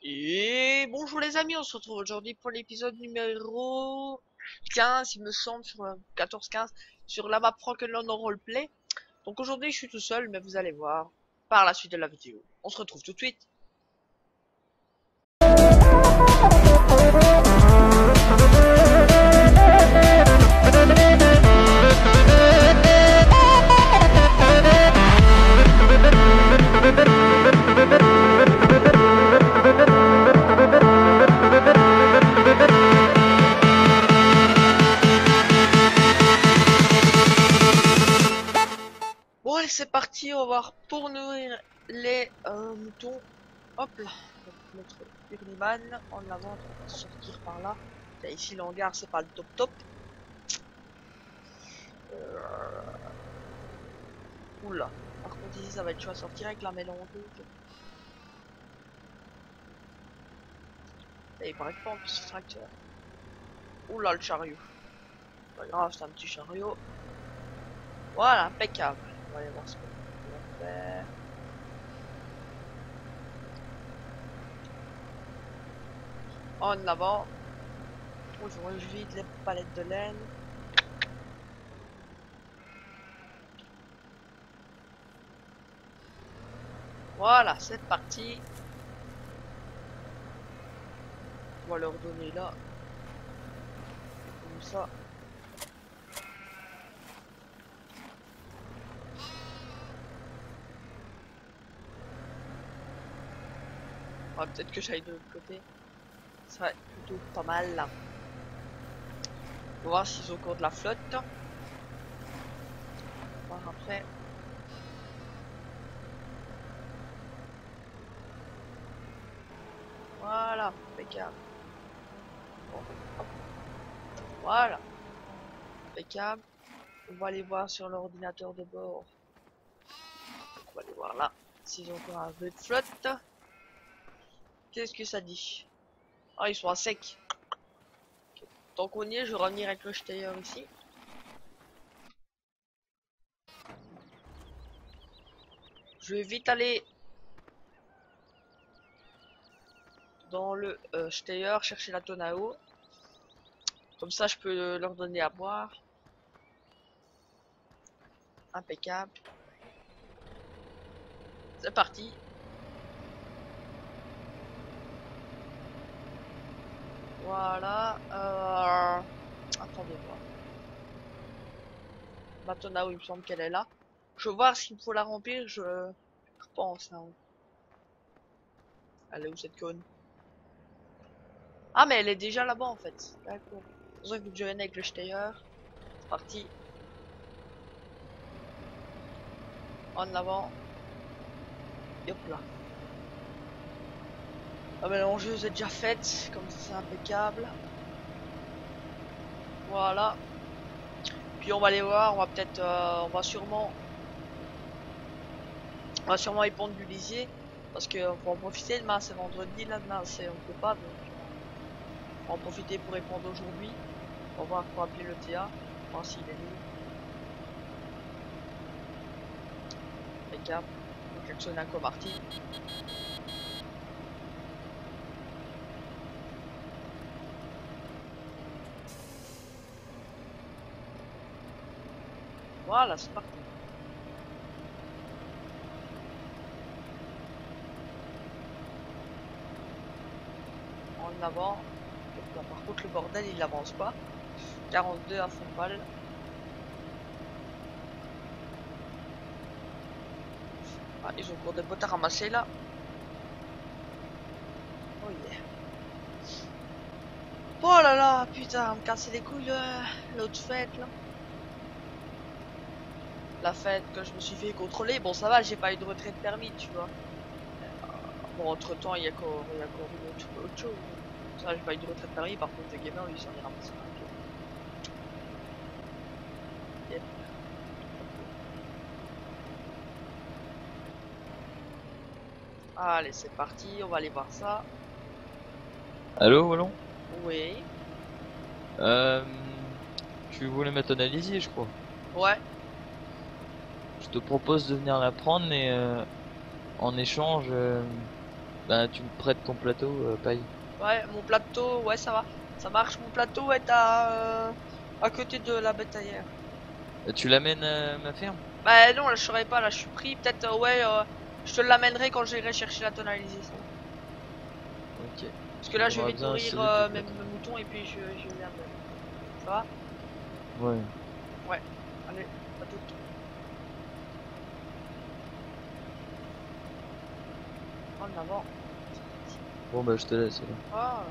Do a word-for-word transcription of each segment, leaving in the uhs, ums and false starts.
Et bonjour les amis, on se retrouve aujourd'hui pour l'épisode numéro quinze, il me semble, sur euh, quatorze quinze, sur la map Rock'n'Run Roleplay. Donc aujourd'hui je suis tout seul, mais vous allez voir par la suite de la vidéo. On se retrouve tout de suite. Bon allez, c'est parti, on va voir pour nourrir les euh, moutons. Hop là, notre Hurliman en avant, on va sortir par là. Là, ici l'hangar c'est pas le top top. Euh... Oula, par contre ici ça va être chaud à sortir avec la mélange. Et il paraît que pas en plus ce tracteur. Oula le chariot. Pas grave, c'est un petit chariot. Voilà, impeccable. On va aller voir ce qu'on va faire. En avant. Oh, je vide les palettes de laine. Voilà, c'est parti. On va leur donner là. Comme ça. Ah, peut-être que j'aille de l'autre côté. Ça va être plutôt pas mal là. On va voir s'ils ont encore de la flotte. On va voir après. Voilà, impeccable. Bon, hop. Voilà, impeccable. On va aller voir sur l'ordinateur de bord. On va aller voir là s'ils ont encore un peu de flotte. Qu'est-ce que ça dit? Ah, ils sont à sec. Okay. Tant qu'on y est, je vais revenir avec le Steyr ici. Je vais vite aller dans le euh, Steyr chercher la tonne à eau. Comme ça, je peux leur donner à boire. Impeccable. C'est parti. Voilà. Euh... Attendez voir. Ma tonne à eau, il me semble qu'elle est là. Je vais voir s'il faut la remplir. Je, je pense. Hein. Elle est où cette conne? Ah, mais elle est déjà là-bas en fait. D'accord. C'est pour ça que je viens avec le Steyr. C'est parti. En avant. Et hop là. La mélangeuse est déjà faite. Comme ça, c'est impeccable. Voilà. Puis on va aller voir. On va peut-être. Euh, on va sûrement. On va sûrement épandre du lisier. Parce que on va en profiter. Demain, c'est vendredi. Là, demain, c'est on peut pas. Donc. On va en profiter pour répondre aujourd'hui. On va voir pour appeler le T A. Voir s'il est libre. Impeccable. Donc, actionner un comarty. Voilà, c'est parti. En avant. Là, par contre, le bordel, il avance pas. quarante-deux à fond de balle. Ah, ils ont encore des bottes à ramasser là. Oh yeah. Oh là là, putain, me casser les couilles l'autre fête là. La fête que je me suis fait contrôler. Bon, ça va, j'ai pas eu de retrait de permis, tu vois. Bon, entre temps, il y a encore, il y a encore eu autre, autre chose. Ça, j'ai pas eu de retrait de permis, par contre, le gamer, lui, s'en est ramassé un peu. Yep. Allez, c'est parti, on va aller voir ça. Allô, Wallon? Oui. Euh, tu voulais mettre un alisier, je crois. Ouais. Je te propose de venir la prendre, mais euh, en échange, euh, Bah, tu me prêtes ton plateau, euh, paille. Ouais, mon plateau, ouais, ça va. Ça marche, mon plateau est à, euh, à côté de la bétaillère. Euh, Tu l'amènes à ma ferme? Bah non, là, je saurais pas, là, je suis pris. Peut-être, euh, ouais, euh, je te l'amènerai quand j'irai chercher la tonalisée, ça va. Ok. Parce que là, On je vais aura vite besoin nourrir assez vite du euh, mes, plateau. mes moutons et puis je, je viendrai. Ça va? Ouais. Ouais. Allez, à tout. En avant. Bon bah je te laisse alors. Ah.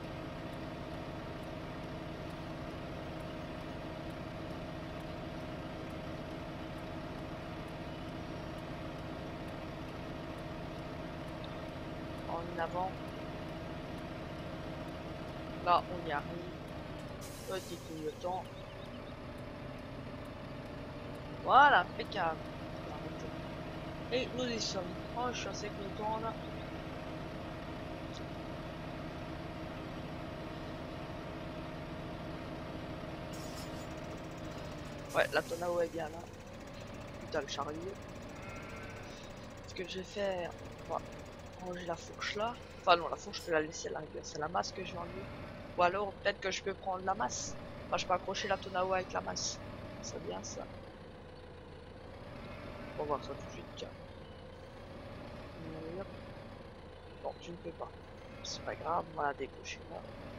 En avant. Là, on y arrive. Petit clignotant. Voilà, impeccable. Et nous y sommes. Oh, je suis assez content là. Ouais, la Tonao est bien là. Putain, le chariot. Ce que je vais faire, on va ranger la fourche là. Enfin non, la fourche je peux la laisser là, c'est la masse que je vais enlever. Ou alors peut-être que je peux prendre la masse. Enfin, je peux accrocher la Tonao avec la masse. C'est bien ça. On va voir ça tout de suite, tiens. Allez, hop. Non, tu ne peux pas. C'est pas grave, on va la décocher là.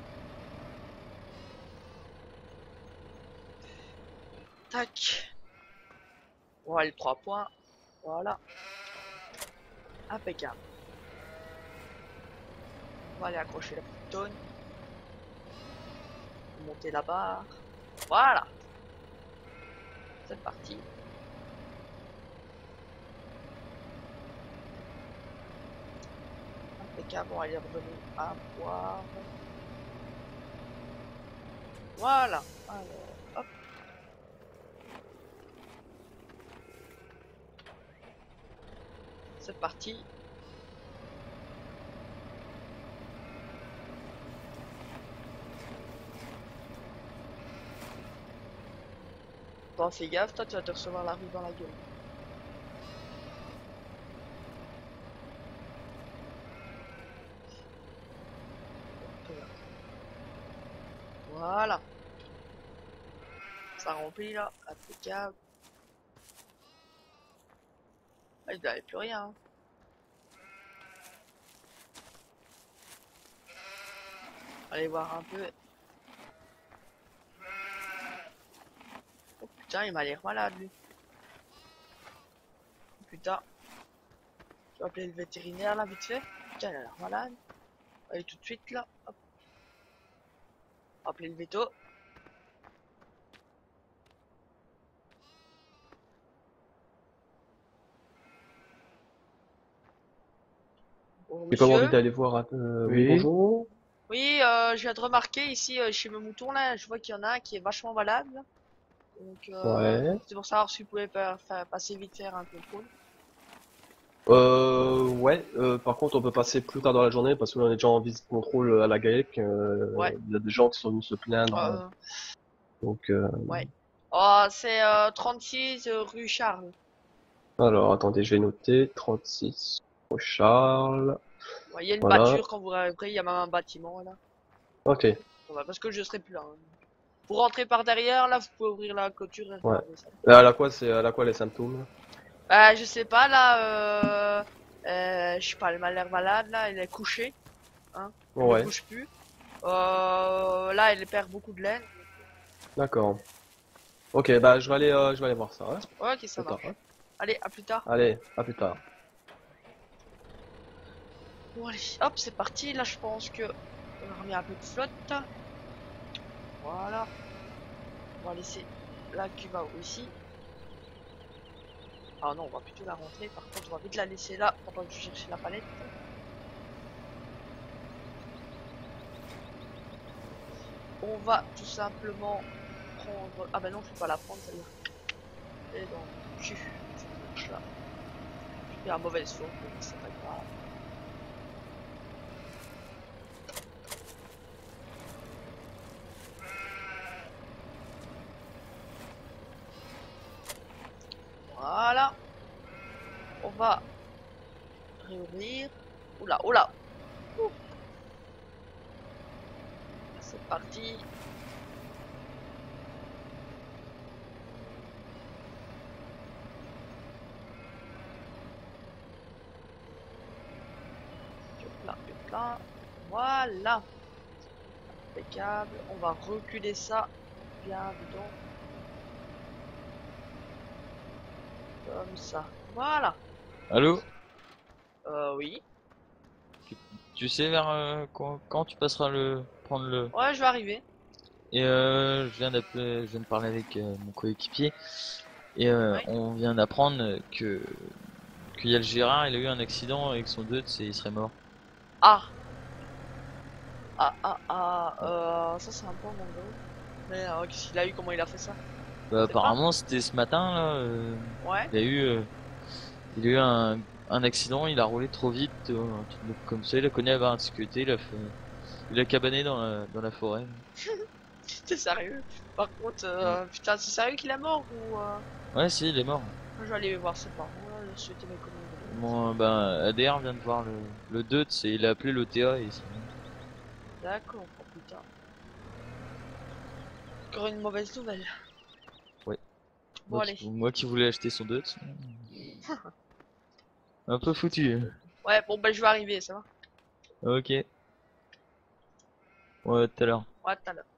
Tac. On va aller trois points. Voilà. Impeccable. On va aller accrocher la petite tonne. Monter la barre. Voilà. C'est parti. Impeccable, on va aller revenir à boire. Voilà. Alors, hop. C'est parti. Bon, fais gaffe, toi tu vas te recevoir la rue dans la gueule. Voilà. Ça remplit là, impeccable. Ah, il n'y avait plus rien. Hein. Allez voir un peu. Oh putain, il m'a l'air malade lui. Putain. Je vais appeler le vétérinaire là vite fait. Putain, il a l'air malade. Allez tout de suite là. Hop. Appeler le veto. Bonjour J'ai pas envie monsieur. d'aller voir. un- Euh, oui, Oui. bonjour. Oui, euh, je viens de remarquer ici euh, chez mes moutons là, je vois qu'il y en a un qui est vachement malade. Là. Donc euh, Ouais. c'est pour savoir si vous pouvez faire, faire- passer vite faire un contrôle. Euh, ouais. Euh, par contre, on peut passer plus tard dans la journée parce qu'on est déjà en visite contrôle à la GAEC. Ouais. Euh, Il y a des gens qui sont venus se plaindre. euh, Euh, Donc, euh, ouais. Oh, c'est euh, trente-six euh, rue Charles. alors, attendez, je vais noter. trente-six au Charles. Ouais, il y a une Voilà. voiture quand vous arriverez, il y a même un bâtiment là. Ok. Ça va, parce que je serai plus là. Hein. Pour rentrer par derrière, là, vous pouvez ouvrir la clôture et Ouais. regarder ça. Et à la quoi, c'est à la quoi les symptômes? Bah, je sais pas, là, euh, euh, je sais pas, elle m'a l'air malade, là, elle est couchée, hein, elle ne Ouais. bouge plus. Euh, là, elle perd beaucoup de laine. D'accord. Ok, bah je vais aller, euh, je vais aller voir ça. Hein. Ouais, ok, ça Plus tard, marche. hein. Allez, à plus tard. Allez, à plus tard. Bon, allez, hop, c'est parti. Là, je pense que on a remis un peu de flotte. Voilà. On va laisser la cuva ici. Ah non, on va plutôt la rentrer. Par contre, on va vite la laisser là pendant que je cherche la palette. On va tout simplement prendre. Ah bah non, je peux pas la prendre celle-là. Elle est dans le cul. Cette marche-là. Il y a un mauvais son, mais c'est pas grave. Voilà. On va réouvrir. Oula, oula, parti. Hop là, hop là. Voilà. Impeccable. On va reculer ça bien dedans. Comme ça. Voilà. Allô? Euh, oui. Tu sais vers euh, quand, quand tu passeras le prendre le Ouais, je vais arriver. et euh, je viens d'appeler, je viens de parler avec euh, mon coéquipier et euh, Ouais. on vient d'apprendre que qu'il y a le Gérard, il a eu un accident avec son Deutz et il serait mort. Ah. Ah, ah, ah. Euh, ça, c'est un peu mon dos. Mais euh, qu'est-ce qu'il a eu? Comment il a fait ça? Bah, C'est pas? apparemment c'était ce matin là. euh, Ouais. il a eu euh, il a eu un, un accident, il a roulé trop vite, euh, un truc comme ça, il a cogné à la barre de sécurité, il a fait il a cabané dans la dans la forêt. C'est sérieux? Par contre, euh, putain, c'est sérieux qu'il est mort ou euh... Ouais, si, il est mort. Je vais aller voir ses parents, là, je souhaitais mes condoléances. Bon, ben, A D R vient de voir le, le Deutz et il a appelé l'O T A et c'est D'accord, oh putain. Encore une mauvaise nouvelle. Ouais. Bon, moi, allez. qui, moi qui voulais acheter son Deutz. Un peu foutu. Ouais, bon, bah, je vais arriver, ça va? Ok. Ouais, tout à l'heure. Ouais, tout à l'heure.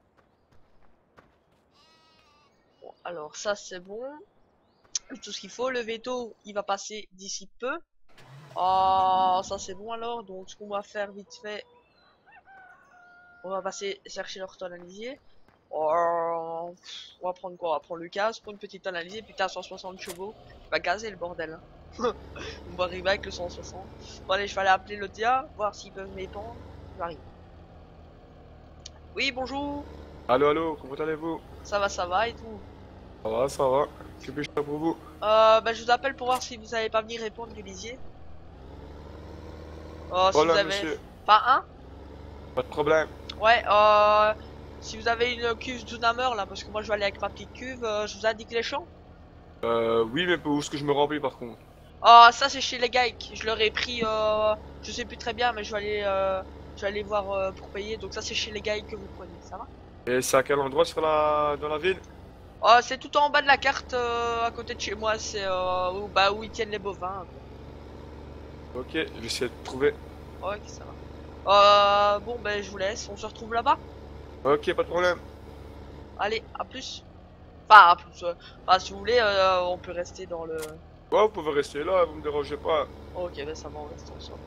Bon, alors, ça, c'est bon. Tout ce qu'il faut. Le veto, il va passer d'ici peu. Oh, ça, c'est bon alors. Donc, ce qu'on va faire vite fait, on va passer chercher l'orthoanalysier. Oh, on va prendre quoi? On va prendre le gaz pour une petite analyse. Putain, cent soixante chevaux. Il va gazer le bordel. Hein. On va arriver avec le cent soixante. Bon, allez, je vais aller appeler le T A, voir s'ils peuvent m'épandre. J'arrive. Oui, bonjour. Allô, allô, comment allez-vous? Ça va, ça va et tout. Ça va, ça va. Que puis-je faire pour vous? Euh, bah, je vous appelle pour voir si vous allez pas venir répondre du lisier. Oh, si Voilà, vous avez... monsieur, Pas un? pas de problème. Ouais, euh... Si vous avez une cuve Dunamer là, parce que moi je vais aller avec ma petite cuve, euh, je vous indique les champs. Euh, oui, mais où est-ce que je me remplis par contre? Oh, ça c'est chez les Gaïk. Je leur ai pris, euh... je sais plus très bien, mais je vais aller, euh... je vais aller voir euh, pour payer. Donc ça c'est chez les Gaïk que vous prenez, ça va? Et c'est à quel endroit sur la... dans la ville? Oh, c'est tout en bas de la carte, euh, à côté de chez moi. C'est euh, où, bah, où ils tiennent les bovins. Ok, je vais essayer de trouver. Ok, ça va. Euh, bon, ben je vous laisse. On se retrouve là-bas. Ok, pas de problème. Allez, à plus. Enfin, à plus. Euh... Enfin, si vous voulez, euh, on peut rester dans le... Ouais, vous pouvez rester là, vous me dérangez pas. Ok, ben ça va, on reste ensemble.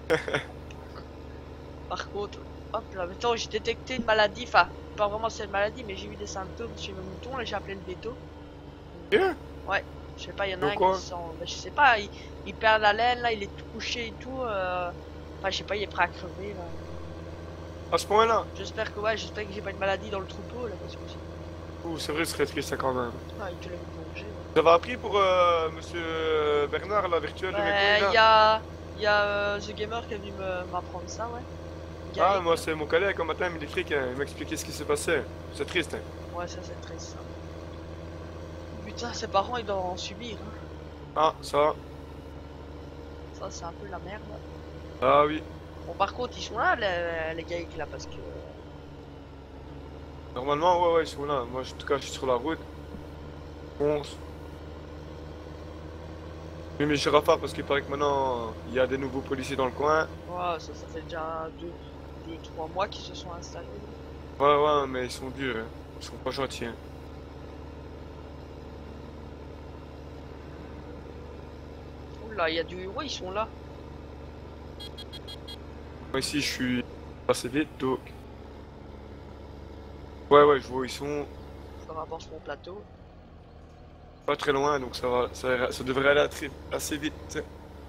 Par contre, hop là, maintenant j'ai détecté une maladie, enfin, pas vraiment c'est une maladie, mais j'ai eu des symptômes chez mes moutons, là j'ai appelé le veto. Bien. Ouais, je sais pas, il y en a Donc un quoi? qui sent, ben, je sais pas, il, il perd la laine, là, il est tout couché et tout, euh... enfin, je sais pas, il est prêt à crever, là. À ce point-là? J'espère que, ouais, j'espère que j'ai pas une maladie dans le troupeau, là, parce que c'est... Ouh, c'est vrai, ce serait triste ça quand même. Ah, il te l'a mangé, ouais. Vous avez appris pour euh, monsieur Bernard, la virtuelle de Ouais, mes il y a, il y a euh, The Gamer qui est venu me- m'apprendre ça, ouais. Ah, Gaël. moi c'est mon collègue, un matin il m'écrit, hein, il m'expliquait ce qui s'est passé. C'est triste, hein. Ouais, ça c'est triste, ça. Putain, ses parents, ils doivent en subir, hein. Ah, ça. Ça, c'est un peu la merde. Ah oui. Bon, par contre, ils sont là, les, les gars, là, parce que... Normalement, ouais, ouais, ils sont là. Moi, en tout cas, je suis sur la route. onze. Oui, mais je rafale parce qu'il paraît que maintenant, il y a des nouveaux policiers dans le coin. Ouais, ça, ça fait déjà deux, deux, trois mois qu'ils se sont installés. Ouais, ouais, mais ils sont durs, hein. Ils sont pas gentils, hein. Oula, il y a du... Ouais, ils sont là. Moi, ici, je suis assez vite, donc... Ouais, ouais, je vois où ils sont. Je leur apporte mon plateau. Pas très loin, donc ça va, ça, ira- ça devrait aller très- assez vite.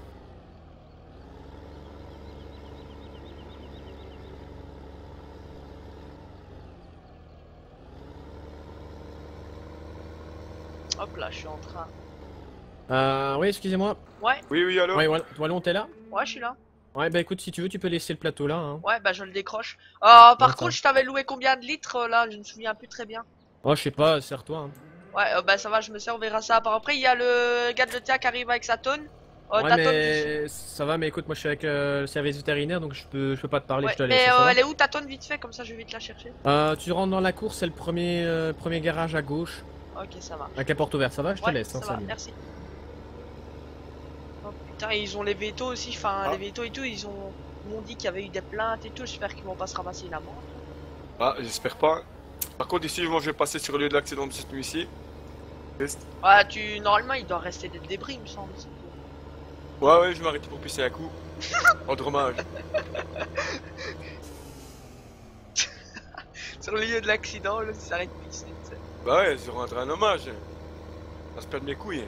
Hop là, je suis en train. Euh, oui, excusez-moi. Ouais, Oui, oui, allô? Ouais, Wall- Wallon, t'es là? ouais, je suis là. Ouais, bah écoute, si tu veux, tu peux laisser le plateau là. Hein. Ouais, bah je le décroche. Euh, par Ouais, ça. contre, je t'avais loué combien de litres, euh, là? Je me souviens plus très bien. Oh, je sais pas, serre-toi. Hein. Ouais, euh, bah ça va, je me sers, on verra ça. Par après, il y a le gars de l'E T A qui arrive avec sa tonne. Oh, Ouais, ta tonne, mais ça va, mais écoute, moi je suis avec euh, le service vétérinaire donc je peux, je peux pas te parler, ouais, je te laisse. mais ça euh, va elle est où ta tonne vite fait, comme ça je vais vite la chercher. Euh, tu rentres dans la course, c'est le premier, euh, premier garage à gauche, Ok, ça va. avec la porte ouverte, ça va? Je te Ouais, laisse, ça hein, va, salut. merci. Oh putain, ils ont les vétos aussi, enfin Ah. les vétos et tout, ils ont ils m'ont dit qu'il y avait eu des plaintes et tout, j'espère qu'ils vont pas se ramasser une amende. Ah, j'espère pas. Par contre, ici, moi, je vais passer sur le lieu de l'accident de cette nuit-ci. Test. Ouais, tu normalement il doit rester des débris, il me semble. Ouais, ouais, je vais m'arrêter pour pisser un coup. En hommage. Sur le lieu de l'accident, là, il s'arrête de pisser, tu sais. Bah ouais, c'est rendre un hommage. Ça se perd de mes couilles.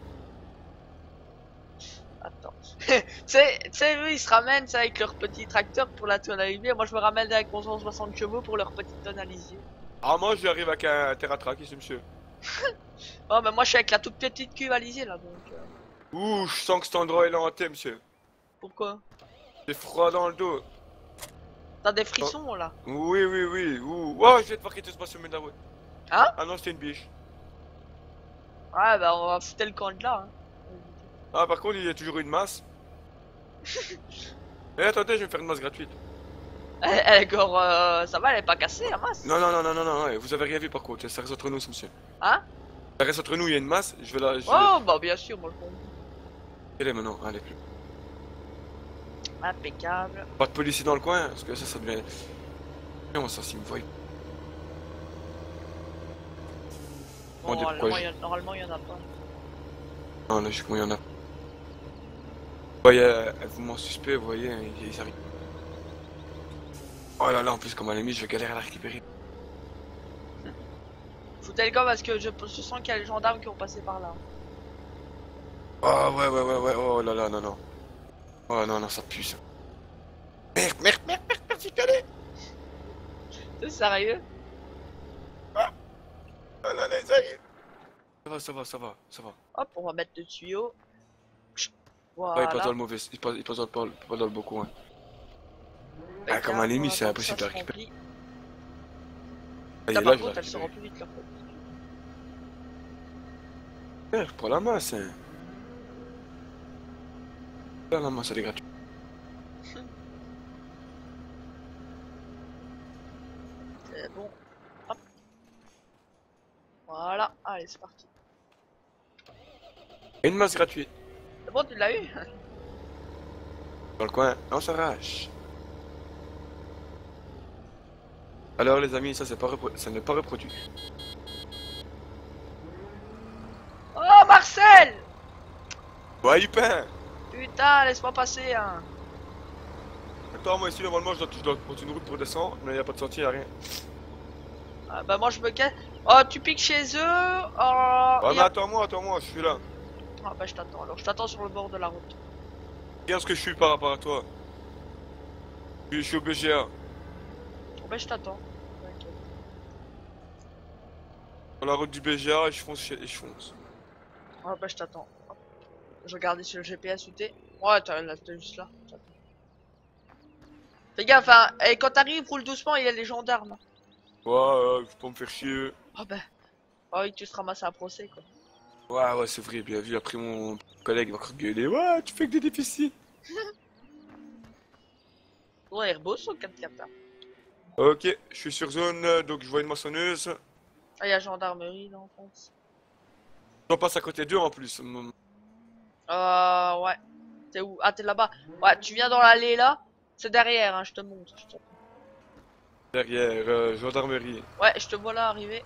Attends. Tu sais, tu sais, eux ils se ramènent ça, avec leur petit tracteur pour la tonne à lisier. Moi je me ramène avec mon cent soixante chevaux pour leur petite tonne à lisier. Ah, moi, j'arrive avec un terratrac ici, monsieur. Oh, mais moi je suis avec la toute petite cuve à lisier là donc. euh, Ouh, je sens que cet endroit est hanté, monsieur. Pourquoi? J'ai froid dans le dos. T'as des frissons là? Oui, oui, oui. Ouh. Oh, je vais te voir qu'il te se passe sur mes route. Hein? Ah non, c'était une biche. Ouais, bah on va foutre le camp de là. Hein. Ah, par contre, il y a toujours une masse. Eh, attendez, je vais me faire une masse gratuite. Elle, elle est encore. euh, ça va, elle est pas cassée la masse? Non, non, non, non, non, non, ouais, vous avez rien vu par contre. Ça reste entre nous, ce monsieur. Hein? Ça reste entre nous, il y a une masse. Je vais la. Je vais... Oh, bah bien sûr, moi je comprends. Elle est maintenant, allez plus. Impeccable. Pas de policier dans le coin, parce que ça, ça devient. Comment ça, s'il me voit? Bon, On dit pourquoi normalement, je- il y en- normalement, il y en a pas. Non, logiquement, il y en a. Vous voyez, euh, vous m'en suspect, vous voyez, ils, ils arrivent. Oh là là, en plus, comme elle est mise, je vais galérer à la récupérer. Foutez le camp parce que je, je sens qu'il y a les gendarmes qui ont passé par là. Oh ouais, ouais, ouais, ouais, oh là là, non, non. Oh non, non, ça pue ça. Merde, merde, merde, merde, merde, j'ai calé. C'est sérieux? Oh là là, ça y est. Ça va, ça va, ça va, ça va. Hop, on va mettre le tuyau. Ouais, Voilà. il passe dans le mauvais, il passe, il passe dans le, pas, pas dans le bon coin. Ah, Impeccable, comme elle est on mise, c'est attend que impossible ça à se récupérer. remplit. Ah, Là, et par là, je contre, vais elle se rend plus vite leur faute. récupérer. Prends la masse, hein. Là, la masse, elle est gratuite. C'est bon. Hop. Voilà. Allez, c'est parti. Une masse gratuite. C'est bon, tu l'as eu? Dans le coin, on s'arrache. Alors les amis, ça c'est pas repro- ça n'est pas reproduit. Oh, Marcel! Ouais, Lupin. Putain, laisse-moi passer, hein. Attends, moi ici normalement je dois, je dois prendre une route pour descendre, mais y a pas de sentier, y a rien. Ah, bah, moi, je me casse. Oh, tu piques chez eux? Oh, Ouais, y mais a- attends-moi, attends-moi, je suis là. Ah, bah, je t'attends alors. Je t'attends sur le bord de la route. Regarde ce que je suis par rapport à toi. Je, je suis au B G A. Oh, bah, je t'attends. T'inquiète. Dans la route du B G A et je fonce chez- et je fonce. Ah, bah, je t'attends. Hop. Je regardais sur le G P S où t'es. Ouais, t'es là, t'es juste là. J'attends. Fais gaffe, hein. Et quand t'arrives, roule doucement, il y a les gendarmes. Ouais, euh, faut pas me faire chier. Ah, bah. Ah, oui, tu te ramasses à un procès, quoi. Ouais, ouais, c'est vrai, bien vu. Après mon collègue va encore gueuler. Ouais, tu fais que des déficits. Ouais, Airbus ou quatre quatre hein. Ok, je suis sur zone, euh, donc je vois une moissonneuse. Ah, il y a gendarmerie, là, en France. J'en passe à côté d'eux en plus. Hum, Euh, ouais. T'es où? Ah, t'es là-bas. Ouais, tu viens dans l'allée, là. C'est derrière, hein, je te montre. je te- Derrière, euh, gendarmerie. Ouais, je te vois là arriver.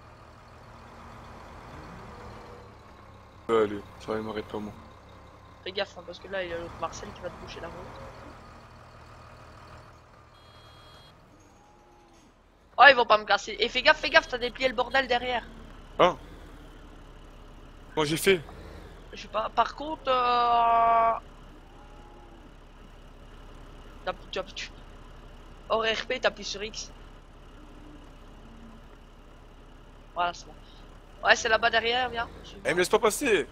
Ouais, allez, ça va, il m'arrête pas moi. Fais gaffe, hein, parce que là, il y a l'autre Marcel qui va te boucher la route. Oh, ils vont pas me casser. Et fais gaffe, fais gaffe, t'as déplié le bordel derrière. Hein? Moi j'ai fait. Je sais pas. Par contre, euh... t'as- tu as- tu- hors R P, t'appuies sur X. Voilà, c'est bon. Ouais, c'est là-bas derrière, viens. Je- Eh, me laisse pas passer!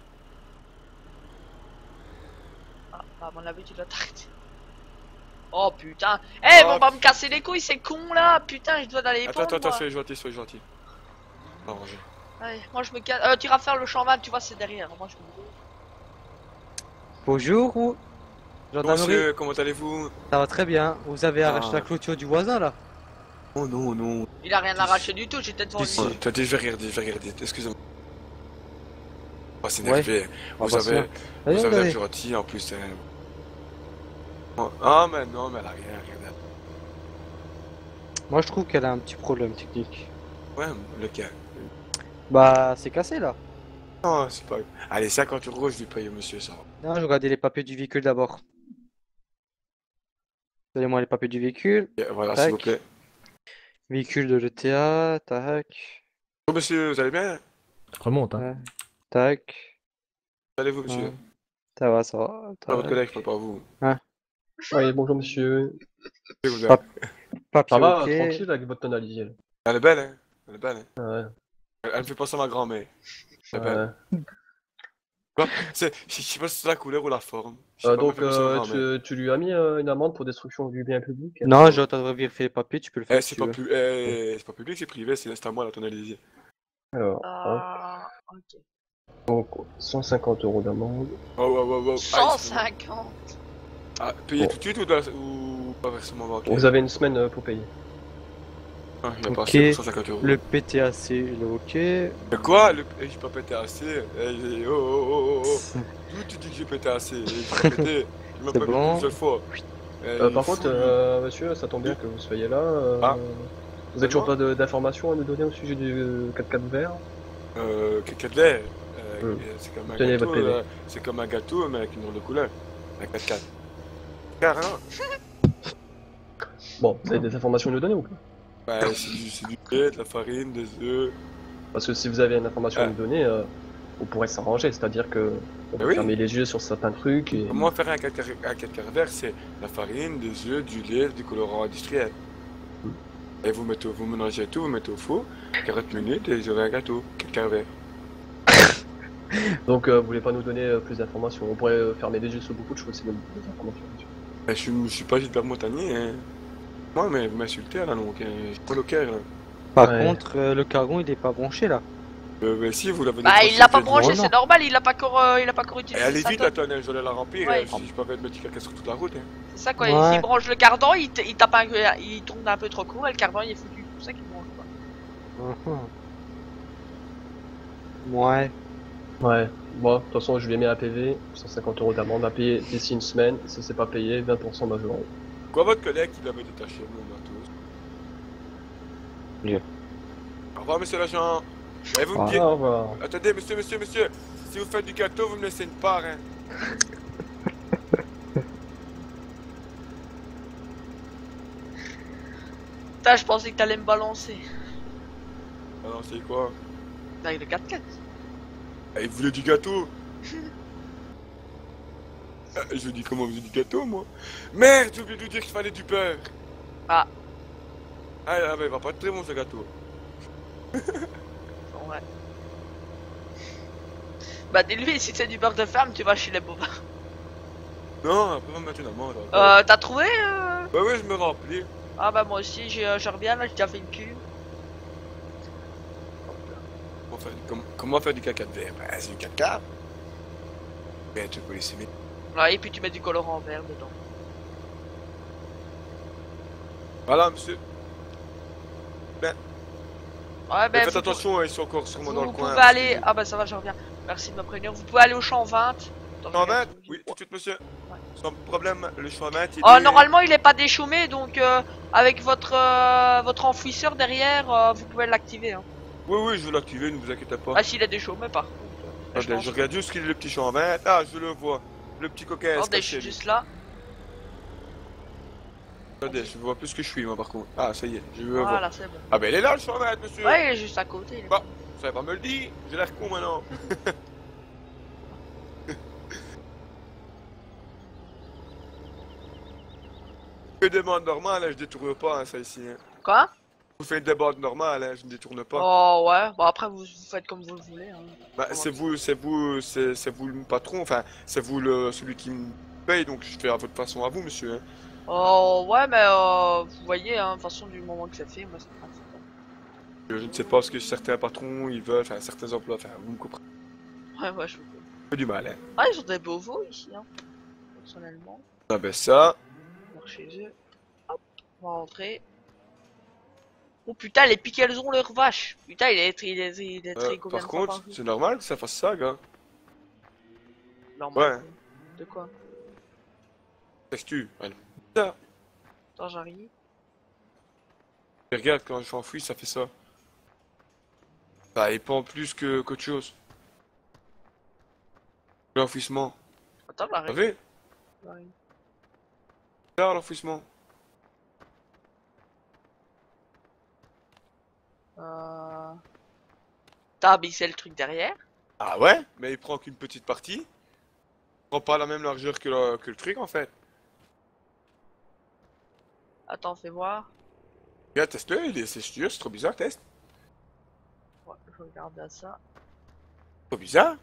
Ah, bah, à mon avis, tu dois t'arrêter. Oh putain. Eh, ils Oh, vont pas me casser les couilles, c'est con là. Putain, je dois aller les Attends, prendre, attends, attends, moi. soyez gentil, soyez gentil. Arrangé. Allez, moi je me casse. Euh, tu iras faire le champ val, tu vois, c'est derrière. Moi je me. Bonjour, ou- Bonjour, gendarmerie. monsieur, comment allez-vous? Ça va très bien. Vous avez arraché Ah. la clôture du voisin là? Oh non, non. Il a rien arraché du tout, j'étais devant Si, lui. si. T'as dit, je vais regarder, je vais regarder, excusez-moi. On va Ouais. s'énerver. Ah, Vous bah, avez, c'est bien. vous Allez, avez allez. l'air gentil en plus. hein. Oh, Ah, mais non, mais elle a rien, rien. Moi je trouve qu'elle a un petit problème technique. Ouais, lequel? Bah c'est cassé là. Non, c'est pas. Allez, cinquante euros, je vais payer monsieur, ça va. Non, je regardais les papiers du véhicule d'abord. Donnez-moi les papiers du véhicule. Et Voilà, Tac. s'il vous plaît. Véhicule de l'E T A, tac. Bonjour, monsieur, vous allez bien? Remonte, hein. Ouais. Tac. Comment allez-vous, monsieur? Ouais. Ça va, ça va. Pas votre Tac. collègue, je parle pas à vous. Oui, bonjour monsieur. Et vous Pas- avez- Papier Ça va, ok. tranquille avec votre tonalité. là. Elle est belle, hein? Elle est belle, hein? Ouais. Elle, elle me fait penser à ma grand-mère. Elle est belle. ouais. Quoi? C'est, je je sais pas si c'est la couleur ou la forme. Je sais Euh, pas, elle me donc, fait penser à ma euh, grand-mère. tu, tu lui as mis euh, une amende pour destruction du bien public? Non, je dois vérifier les papiers, tu peux le faire Eh, si c'est tu pas, veux. pu- eh, c'est pas public, c'est privé, c'est c'est à moi la tonalité. Alors, hop. Ah, ok. Donc, cent cinquante euros d'amende. Oh, oh, oh, oh. cent cinquante. Ah, payer Bon. tout de suite ou, dans la- ou pas versement bancaire? Vous avez une semaine euh, pour payer. Ah, il a pas Ok. assez pour cent cinquante euros. Le P T A C, le ok. Mais quoi? Le... Eh, j'ai pas pété assez. Eh, j'ai- oh, oh, oh, oh, oh. D'où tu dis que j'ai pété assez? Eh, j'ai pas pété. J'ai même C'est pas pété bon. une seule fois. Eh, Euh, il par est contre, fou, lui. euh, monsieur, ça tombe bien que vous soyez là. euh, Ah. Vous avez toujours Vraiment pas de- d'informations à nous donner au sujet du euh, quatre-quatre vert? Euh, quelqu'un de l'air. Euh, Hmm. C'est comme un Tenez gâteau. votre P V. euh, C'est comme un gâteau, mais avec une drôle de couleur. Un quatre quatre. Car, hein? Bon, vous avez des informations à nous donner ou pas? Bah, c'est du, c'est du lait, de la farine, des œufs. Parce que si vous avez une information à Ah. nous donner, euh, on pourrait s'arranger, c'est-à-dire que on Bah peut oui. fermer les yeux sur certains trucs et... Comment faire un quatre quarts vert? C'est la farine, des œufs, du lait, du colorant industriel. Hmm. Et vous mettez, vous mélangez tout, vous mettez au four, quarante minutes et vous avez un gâteau, quatre quarts vert. Donc euh, vous voulez pas nous donner euh, plus d'informations? On pourrait euh, fermer les yeux sur beaucoup de choses si vous avez des informations. monsieur. Eh, Je suis, je suis pas Gilbert Montagnier, hein. Moi, mais vous m'insultez là, donc, hein. J'ai pas le cœur, là. Par Ouais. contre, euh, le cargon il est pas branché là. Euh, mais si, vous l'avez Bah, décroché, il l'a pas peut-être. branché, non. c'est normal, il a pas encore, euh, il a pas encore Eh, utilisé allez sa vite tonne. la tonne, hein, je vais la remplir, Ouais. hein, si je peux pas mettre caca sur toute la route. Hein. C'est ça quoi, Ouais. s'il branche le cardan, il, t- il tape un, il tourne un peu trop court et le cardan il est foutu. C'est pour ça qu'il branche pas. Mhm. Ouais. Ouais, bon, de toute façon je lui ai mis un P V, cent cinquante euros d'amende à payer d'ici une semaine, si c'est pas payé, vingt pour cent d'ajouement. Quoi, votre collègue qui l'avait détaché, mon matos? Bien. Au revoir, monsieur l'agent. Et vous me Ah. dites. Ah, au revoir. Attendez, monsieur, monsieur, monsieur. Si vous faites du gâteau, vous me laissez une part, hein. Putain, je pensais que t'allais me balancer. Ah non, c'est quoi? Avec le quatre quatre. Ah, il voulait du gâteau. Ah, je dis comment vous avez du gâteau, moi? Merde, j'ai oublié de lui dire qu'il fallait du beurre. Ah. Ah, ah bah, il va pas être très bon ce gâteau. Bon, ouais. Bah dis-lui, si c'est du beurre de ferme, tu vas chez les bovins. Non, après on va mettre une amende. hein. Euh, t'as trouvé euh... Ouais, ouais, je me remplis. Ah bah moi aussi, j'ai euh, je reviens là, j'ai déjà fait une cube. Comment faire, comment, comment faire du caca de verre? Bah, c'est du caca. Mais tu peux laisser mes... Ouais, et puis tu mets du colorant vert dedans. Voilà, monsieur. Ouais, Mais ben faites vous, attention, hein, ils sont encore sûrement vous, dans le vous coin. pouvez aller... Ah bah ça va, je reviens. Merci de me prévenir. Vous pouvez aller au champ vingt. cent vingt? Oui, tout de suite, monsieur. Sans problème, le champ vingt, il Oh, est... normalement il est pas déchaumé, donc euh, avec votre euh, votre enfouisseur derrière, euh, vous pouvez l'activer. Hein. Oui, oui, je vais l'activer, ne vous inquiétez pas. Ah, s'il est déchaumé par contre. euh, je Attendez, pense. je regarde juste qu'il est le petit champ vingt. Ah, je le vois. Le petit coquin. Attendez, je suis juste là. Attendez, je vois plus ce que je suis, moi, par contre. Ah, ça y est, je le vois. Voilà, c'est bon. Ah, ben il est là, le champ vingt, monsieur. Ouais, il est juste à côté. il est Bah. bon. Vous savez pas me le dire. J'ai l'air con, maintenant. Je fais des bandes normales, hein, je détourne pas, hein, ça ici. Hein. Quoi? Vous faites des bandes normales, hein, je ne détourne pas. Oh ouais, bon après vous, vous faites comme vous le voulez. Hein. Bah, c'est vous, c'est vous, c'est c'est vous le patron, enfin, c'est vous le, celui qui me paye, donc je fais à votre façon à vous, monsieur. Hein. Oh ouais, mais euh, vous voyez, hein, de toute façon du moment que ça fait, moi c'est pas Je ne sais pas ce que certains patrons ils veulent, enfin certains emplois, enfin vous me comprenez. Ouais, ouais, je vous Peu du mal, hein. Ah, ils ont des beaux veaux ici, hein. Personnellement. Ah ben ça. On va chez eux. Hop, on va rentrer. Oh putain, les piques, elles ont leur vache. Putain, il est, il est, il est Euh, très combien par de fois contre, par jour? c'est normal que ça fasse ça, gars. Normal. Ouais. De quoi? Qu'est-ce que tu... Allez. Attends, j'arrive. Et regarde, quand je m'enfuis, ça fait ça. Ça épand plus que qu'autre chose. L'enfouissement. Attends, Vous j'arrive. savez? j'arrive. Là, l'enfouissement. Euh... T'as abaissé le truc derrière? Ah ouais? Mais il prend qu'une petite partie. Il prend pas la même largeur que, la- que le truc, en fait. Attends, fais voir. Regarde, teste-le, il est c'est sûr, c'est trop bizarre, teste. Ouais, je regarde à ça. Trop bizarre.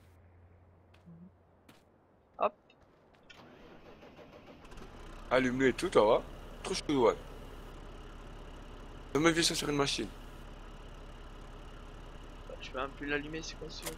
Hop. Allume-le et tout, ça va. Trop chaud, ouais. Je me vis ça sur une machine. Je peux même plus l'allumer, c'est quoi ce truc?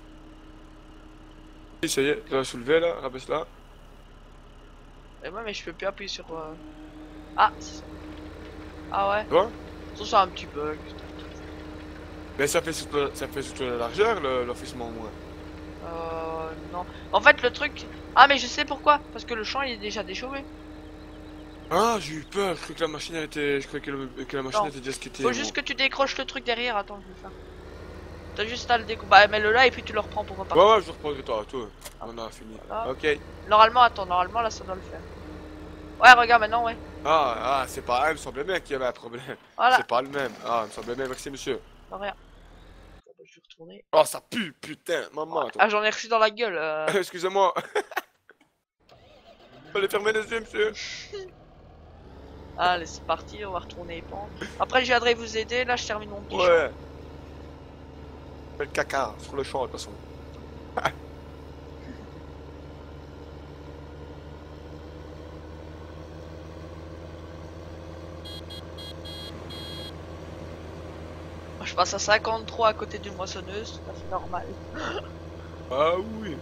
Si, ça y est, tu l'as soulevé là, rabaisse là. Et ouais, mais je peux plus appuyer sur... euh, Ah, c'est ça. Ah ouais? Tu vois? Ça, c'est un petit bug. Mais ça fait surtout, ça fait surtout la largeur, le- l'enfouissement au moins. Euh... Non. En fait, le truc... Ah, mais je sais pourquoi. Parce que le champ, il est déjà déchauffé. Ah, j'ai eu peur, je croyais que la machine elle était. Je croyais que, le- que la machine Non. était déjà skaté. Faut juste que tu décroches le truc derrière. Attends, je vais le faire. T'as juste à le découper. Bah, mets-le là et puis tu le reprends pour repartir. Ouais, ouais, je reprendrai toi, toi. On a fini. Voilà. Ok. Normalement, attends, normalement, là, ça doit le faire. Ouais, regarde maintenant, ouais. Ah, ah, c'est pas. Ah, il me semblait bien qu'il y avait un problème. Voilà. C'est pas le même. Ah, il me semblait bien, merci monsieur. Non, rien. Bon, bah, je vais retourner. Oh, ça pue, putain, maman. attends. Ah, j'en ai reçu dans la gueule. euh. Excusez-moi. Fallait fermer les yeux, monsieur. Allez, c'est parti, on va retourner les pentes. Après, je viendrai vous aider. Là, je termine mon petit champ. Ouais. Fais le caca sur le champ, de toute façon. Moi, je passe à cinquante-trois à côté d'une moissonneuse, tout à fait normal. Ah oui.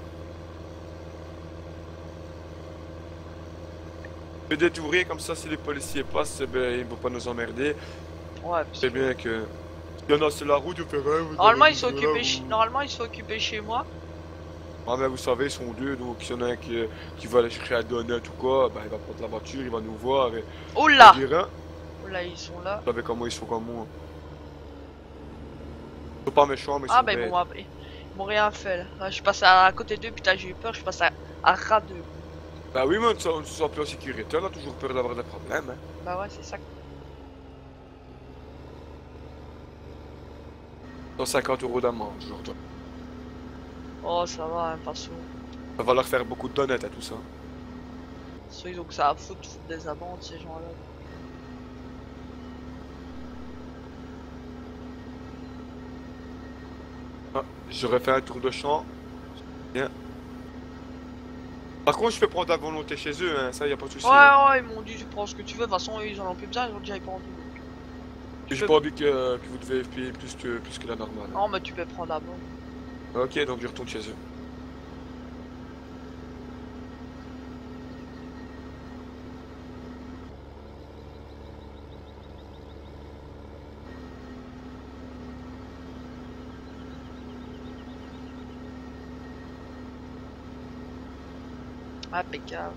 Le détourner comme ça, si les policiers passent, eh ben, ils vont pas nous emmerder. Ouais, parce C'est que... bien que. Il y en a sur la route, ils font ouais, vous Normalement, avez ils sont dit, occupés voilà, chez... vous- Normalement, ils sont occupés chez moi. Ah, mais vous savez, ils sont deux, donc il y en a un qui, qui va aller chercher un donut ou quoi, bah il va prendre la voiture, il va nous voir et. Oh là! il va dire, hein, Oh là, ils sont là. vous savez comment ils sont comme moi. Ils sont pas méchants, mais ils Ah, sont bah, ils bêtes. m'ont ils m'ont rien fait là. Là, je suis passé à côté d'eux, putain, j'ai eu peur, je suis passé à, à ras d'eux. Bah oui, mais on se on se sent plus en sécurité, on a toujours peur d'avoir des problèmes. Hein. Bah, ouais, c'est ça. cent cinquante euros d'amende aujourd'hui. Oh, ça va, hein, pas sûr. Ça va leur faire beaucoup de donuts à tout ça. Ceux ils ont que ça à foutre, foutre des amendes, ces gens-là. Ah, j'aurais fait un tour de champ. Bien. Par contre, je peux prendre à volonté chez eux, hein, ça y a pas de souci. Ouais, ouais, ils m'ont dit, tu prends ce que tu veux, de toute façon, eux, ils en ont plus besoin, ils ont déjà pas envie. J'ai pas envie que, que vous devez payer plus que, plus que la normale. Non, mais tu peux prendre la bombe. Ok, donc je retourne chez eux. Impeccable.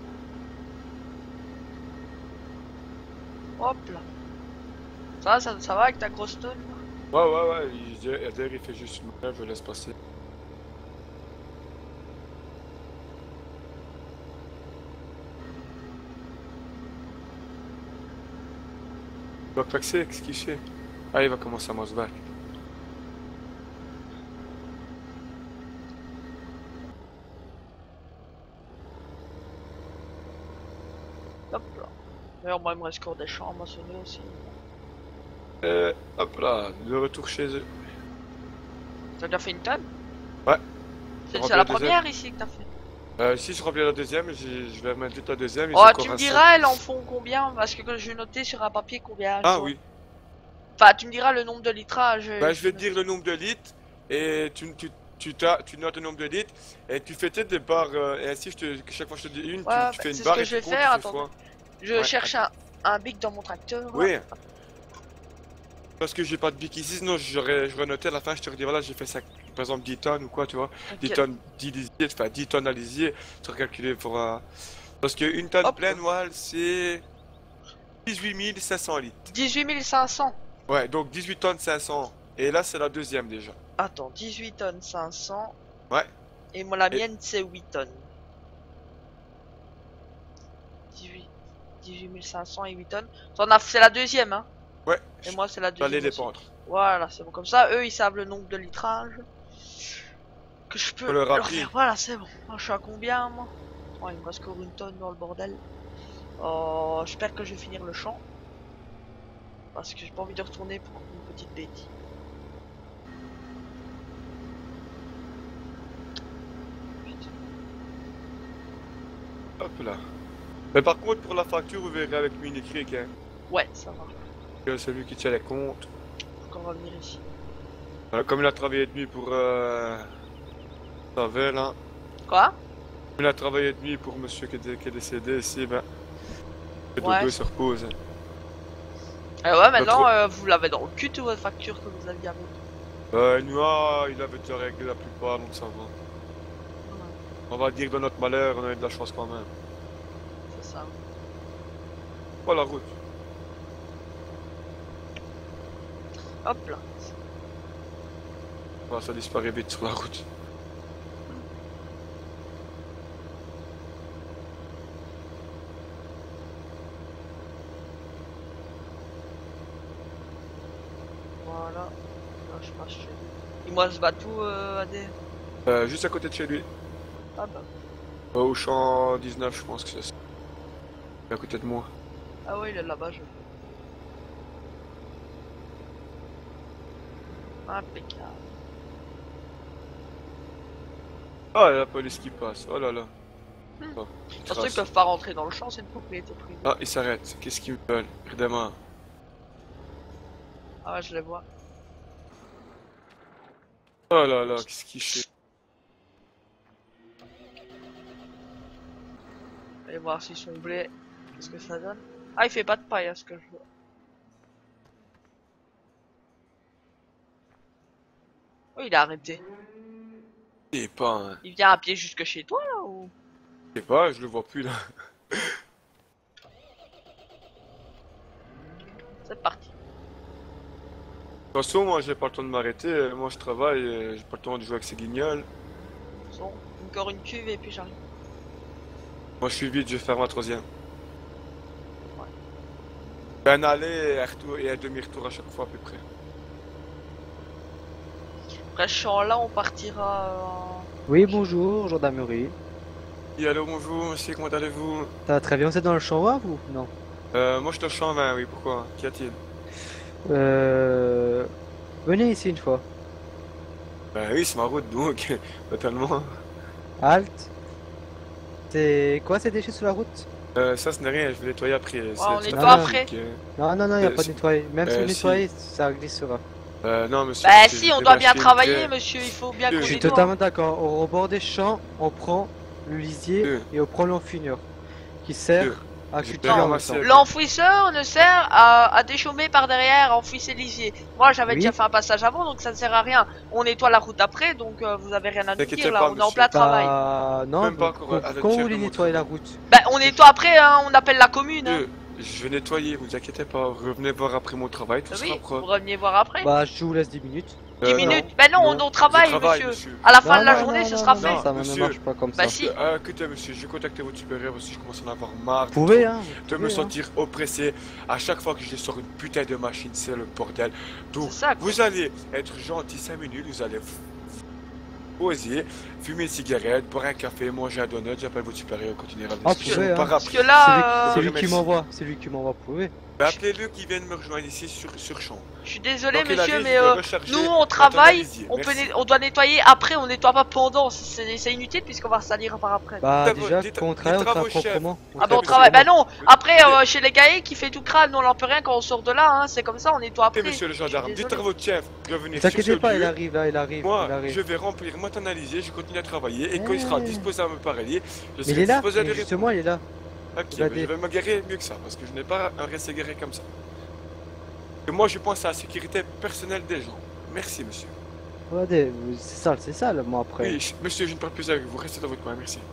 Hop là. Ça, ça, ça va avec ta grosse tonne là? Ouais, ouais, ouais, il, Eder, il fait juste une main, je laisse passer. Il va paxer, qu'est-ce qu'il fait? Ah, il va commencer à mouse back. Hop là. D'ailleurs, moi, il me reste encore des champs à moissonner aussi. Euh, hop là, de retour chez eux. T'as déjà fait une tonne? Ouais. C'est Remplir c'est la la deuxième. première ici que t'as fait? Euh, si je remplis la deuxième, j'ai- je vais remettre toute la deuxième. et Oh, j'ai tu encore me un diras, elles en font combien? Parce que je vais noter sur un papier combien. elles Ah font. oui. Enfin, tu me diras le nombre de litrages. Bah, je vais te dire le nombre de litres et tu, tu, tu, t'as, tu notes le nombre de litres et tu fais peut-être des barres. euh, et ainsi, je te, chaque fois que je te dis une, Ouais, tu, tu fais bah, une c'est barre ce que et je vais tu comptes, faire, tu fais attends. fois. Je Ouais, cherche un, un bic dans mon tracteur. Oui. Parce que j'ai pas de bic ici, sinon j'aurais, j'aurais noté à la fin, je te dis voilà, j'ai fait ça, par exemple dix tonnes ou quoi, tu vois. dix Ok. tonnes, dix lisiers, enfin dix tonnes à lisier, tu vas calculer pour. Euh... Parce qu'une tonne Hop. pleine, ouais, c'est dix-huit mille cinq cents litres. dix-huit mille cinq cents. Ouais, donc dix-huit tonnes cinq cents. Et là, c'est la deuxième déjà. Attends, dix-huit tonnes cinq cents. Ouais. Et moi, la Et- mienne, c'est huit tonnes. dix-huit, dix-huit mille cinq cents et huit tonnes. T'en as, c'est la deuxième, hein. Ouais. Et moi, c'est la J'allais deuxième les aussi. pendre. Voilà, c'est bon. Comme ça, eux, ils savent le nombre de litrages que je peux Faut le leur rappeler. dire. Voilà, c'est bon. Moi, je suis à combien, moi? Oh, il me reste encore une tonne dans le bordel. Oh, j'espère que je vais finir le champ. Parce que j'ai pas envie de retourner pour une petite bêtise. Putain. Hop là. Mais par contre, pour la facture, vous verrez avec Minicrick, hein. Ouais, ça va. Que celui qui tient les comptes. Faut qu'on va venir ici. Voilà, comme il a travaillé de nuit pour. Euh... Ça va là. Quoi? Il a travaillé de nuit pour monsieur qui est, dé- qui est décédé ici, ben. Le Ouais. dodo se repose. Eh ouais, maintenant, Notre- euh, vous l'avez dans le cul, toute votre facture que vous aviez avec. Euh, nous, ah, il avait déjà réglé la plupart, donc ça va. On va dire que dans notre malheur, on a eu de la chance quand même. C'est ça. Oh la route. Hop là. Oh, ça disparaît vite sur la route. Voilà. Là, je passe chez lui. Et moi, je bats tout, euh, A D. Euh, juste à côté de chez lui. Ah bah. Euh, au champ dix-neuf, je pense que c'est ça. À côté de moi. Ah ouais, il est là-bas, je le fais. Impeccable. Ah, la police qui passe. Oh là là. Hmm. Oh, De toute il façon, ils trace. peuvent pas rentrer dans le champ, c'est une propriété privée. Ah, ils s'arrêtent. Qu'est-ce qu'ils me veulent? Évidemment. Ah ouais, je les vois. Oh là là, qu'est-ce qu'ils chient. Allez voir s'ils sont blés. Qu'est-ce que ça donne? Ah, il fait pas de paille à ce que je vois. Oh, il a arrêté. Je sais pas, hein. Il vient à pied jusque chez toi là ou? Je sais pas, je le vois plus là. C'est parti. De toute façon, moi j'ai pas le temps de m'arrêter. Moi je travaille, et j'ai pas le temps de jouer avec ces guignols. Bon, encore une cuve et puis j'arrive. Moi je suis vite, je vais faire ma troisième. Ouais. Un aller et un, retour, et un demi-retour à chaque fois à peu près. Après ce champ là, on partira euh, en... Oui, bonjour, gendarmerie. Et allô, bonjour monsieur, comment allez-vous? Ça va très bien, vous êtes dans le champ là, vous? Non. euh, Moi je te champ vingt, oui, pourquoi? Qu'y a-t-il? Euh... Venez ici une fois. Bah oui, c'est ma route donc, totalement. Halte. C'est quoi ces déchets sur la route? Euh, ça ce n'est rien, je vais nettoyer après. c'est- on c'est nettoie pas après. public, euh. Non, non, non, il a Euh, pas de si- nettoyer. Même si euh, vous si. nettoyez, ça glissera. Euh, non monsieur. Bah parce que si, je on vais doit bien m'acheter une travailler, crème. monsieur, il faut bien Je qu'on Je suis nettoie. totalement d'accord. Au rebord des champs, on prend le lisier Deux. et on prend l'enfugneur qui sert Deux. à Je cultiver vais en même ramasser- temps. L'enfouisseur ne sert à, à déchaumer par derrière, enfouir ses lisiers. Moi j'avais Oui. déjà fait un passage avant donc ça ne sert à rien. On nettoie la route après donc euh, vous avez rien à nous T'inquiète dire là, pas, on est en monsieur. plein travail. Bah, non, Même pas donc, encore quand- à la quand vous tiers voulez de mon nettoyer la travail. route? Bah on nettoie après, hein, on appelle la commune. Hein. Deux. Je vais nettoyer, vous inquiétez pas. Revenez voir après mon travail, tout Bah sera oui, vous propre. reveniez voir après. Bah, je vous laisse dix minutes. dix Euh, minutes. non. Bah non, on, Non. on travaille, Je travaille, monsieur. monsieur. À la fin Non, de la non, journée non, ce non, sera non, fait. Ça ne Monsieur. marche pas comme Bah ça. si. Ah, écoutez monsieur, je vais contacter votre supérieur parce que je commence à en avoir marre. Vous pouvez, hein. vous De me pouvez, hein. sentir oppressé à chaque fois que je sors une putain de machine, c'est le bordel. Donc, C'est ça, quoi. vous allez être gentil cinq minutes, vous allez vous poser, fumer une cigarette, boire un café, manger un donut, j'appelle votre supérieur, continuer la Ah, discussion pouvez, hein. par Parce après. que là, C'est euh, lui, c'est lui qui Merci. m'envoie, c'est lui qui m'envoie, vous pouvez. Bah, appelez-le qui vienne me rejoindre ici sur, sur champ. je suis désolé Donc, il monsieur, arrive, mais il doit euh, recharger nous la on travaille, tonalisier. on, peut Merci. net- on doit nettoyer après, on nettoie pas pendant, c'est c'est inutile puisqu'on va salir par après. Bah, Dites à déjà, vos- dites- quand on dites travaille, on à travaille vos chefs. proprement. Ah bah on monsieur, travaille, bah non, après Écoutez. euh, chez les gaïs qui fait tout crâne, nous on n'en peut rien quand on sort de là, hein, c'est comme ça, on nettoie Écoutez, après. monsieur le Je suis gendarme, dites à désolé. votre chef de Ne venir vous sur ce inquiétez pas, il lieu. arrive là, il arrive, il Moi, arrive. je vais remplir ma analysé, je continue à travailler, et quand il sera Ouais. disposé à me parler, je Mais serai il est là, disposé à lui justement, répondre. il est là. Ok, il va mais je dire. vais me garer mieux que ça, parce que je n'ai pas un rester garé comme ça. Et moi, je pense à la sécurité personnelle des gens. Merci, monsieur. Regardez, c'est sale, c'est sale, moi après. Oui, je- monsieur, je ne parle plus avec vous, restez dans votre coin, merci.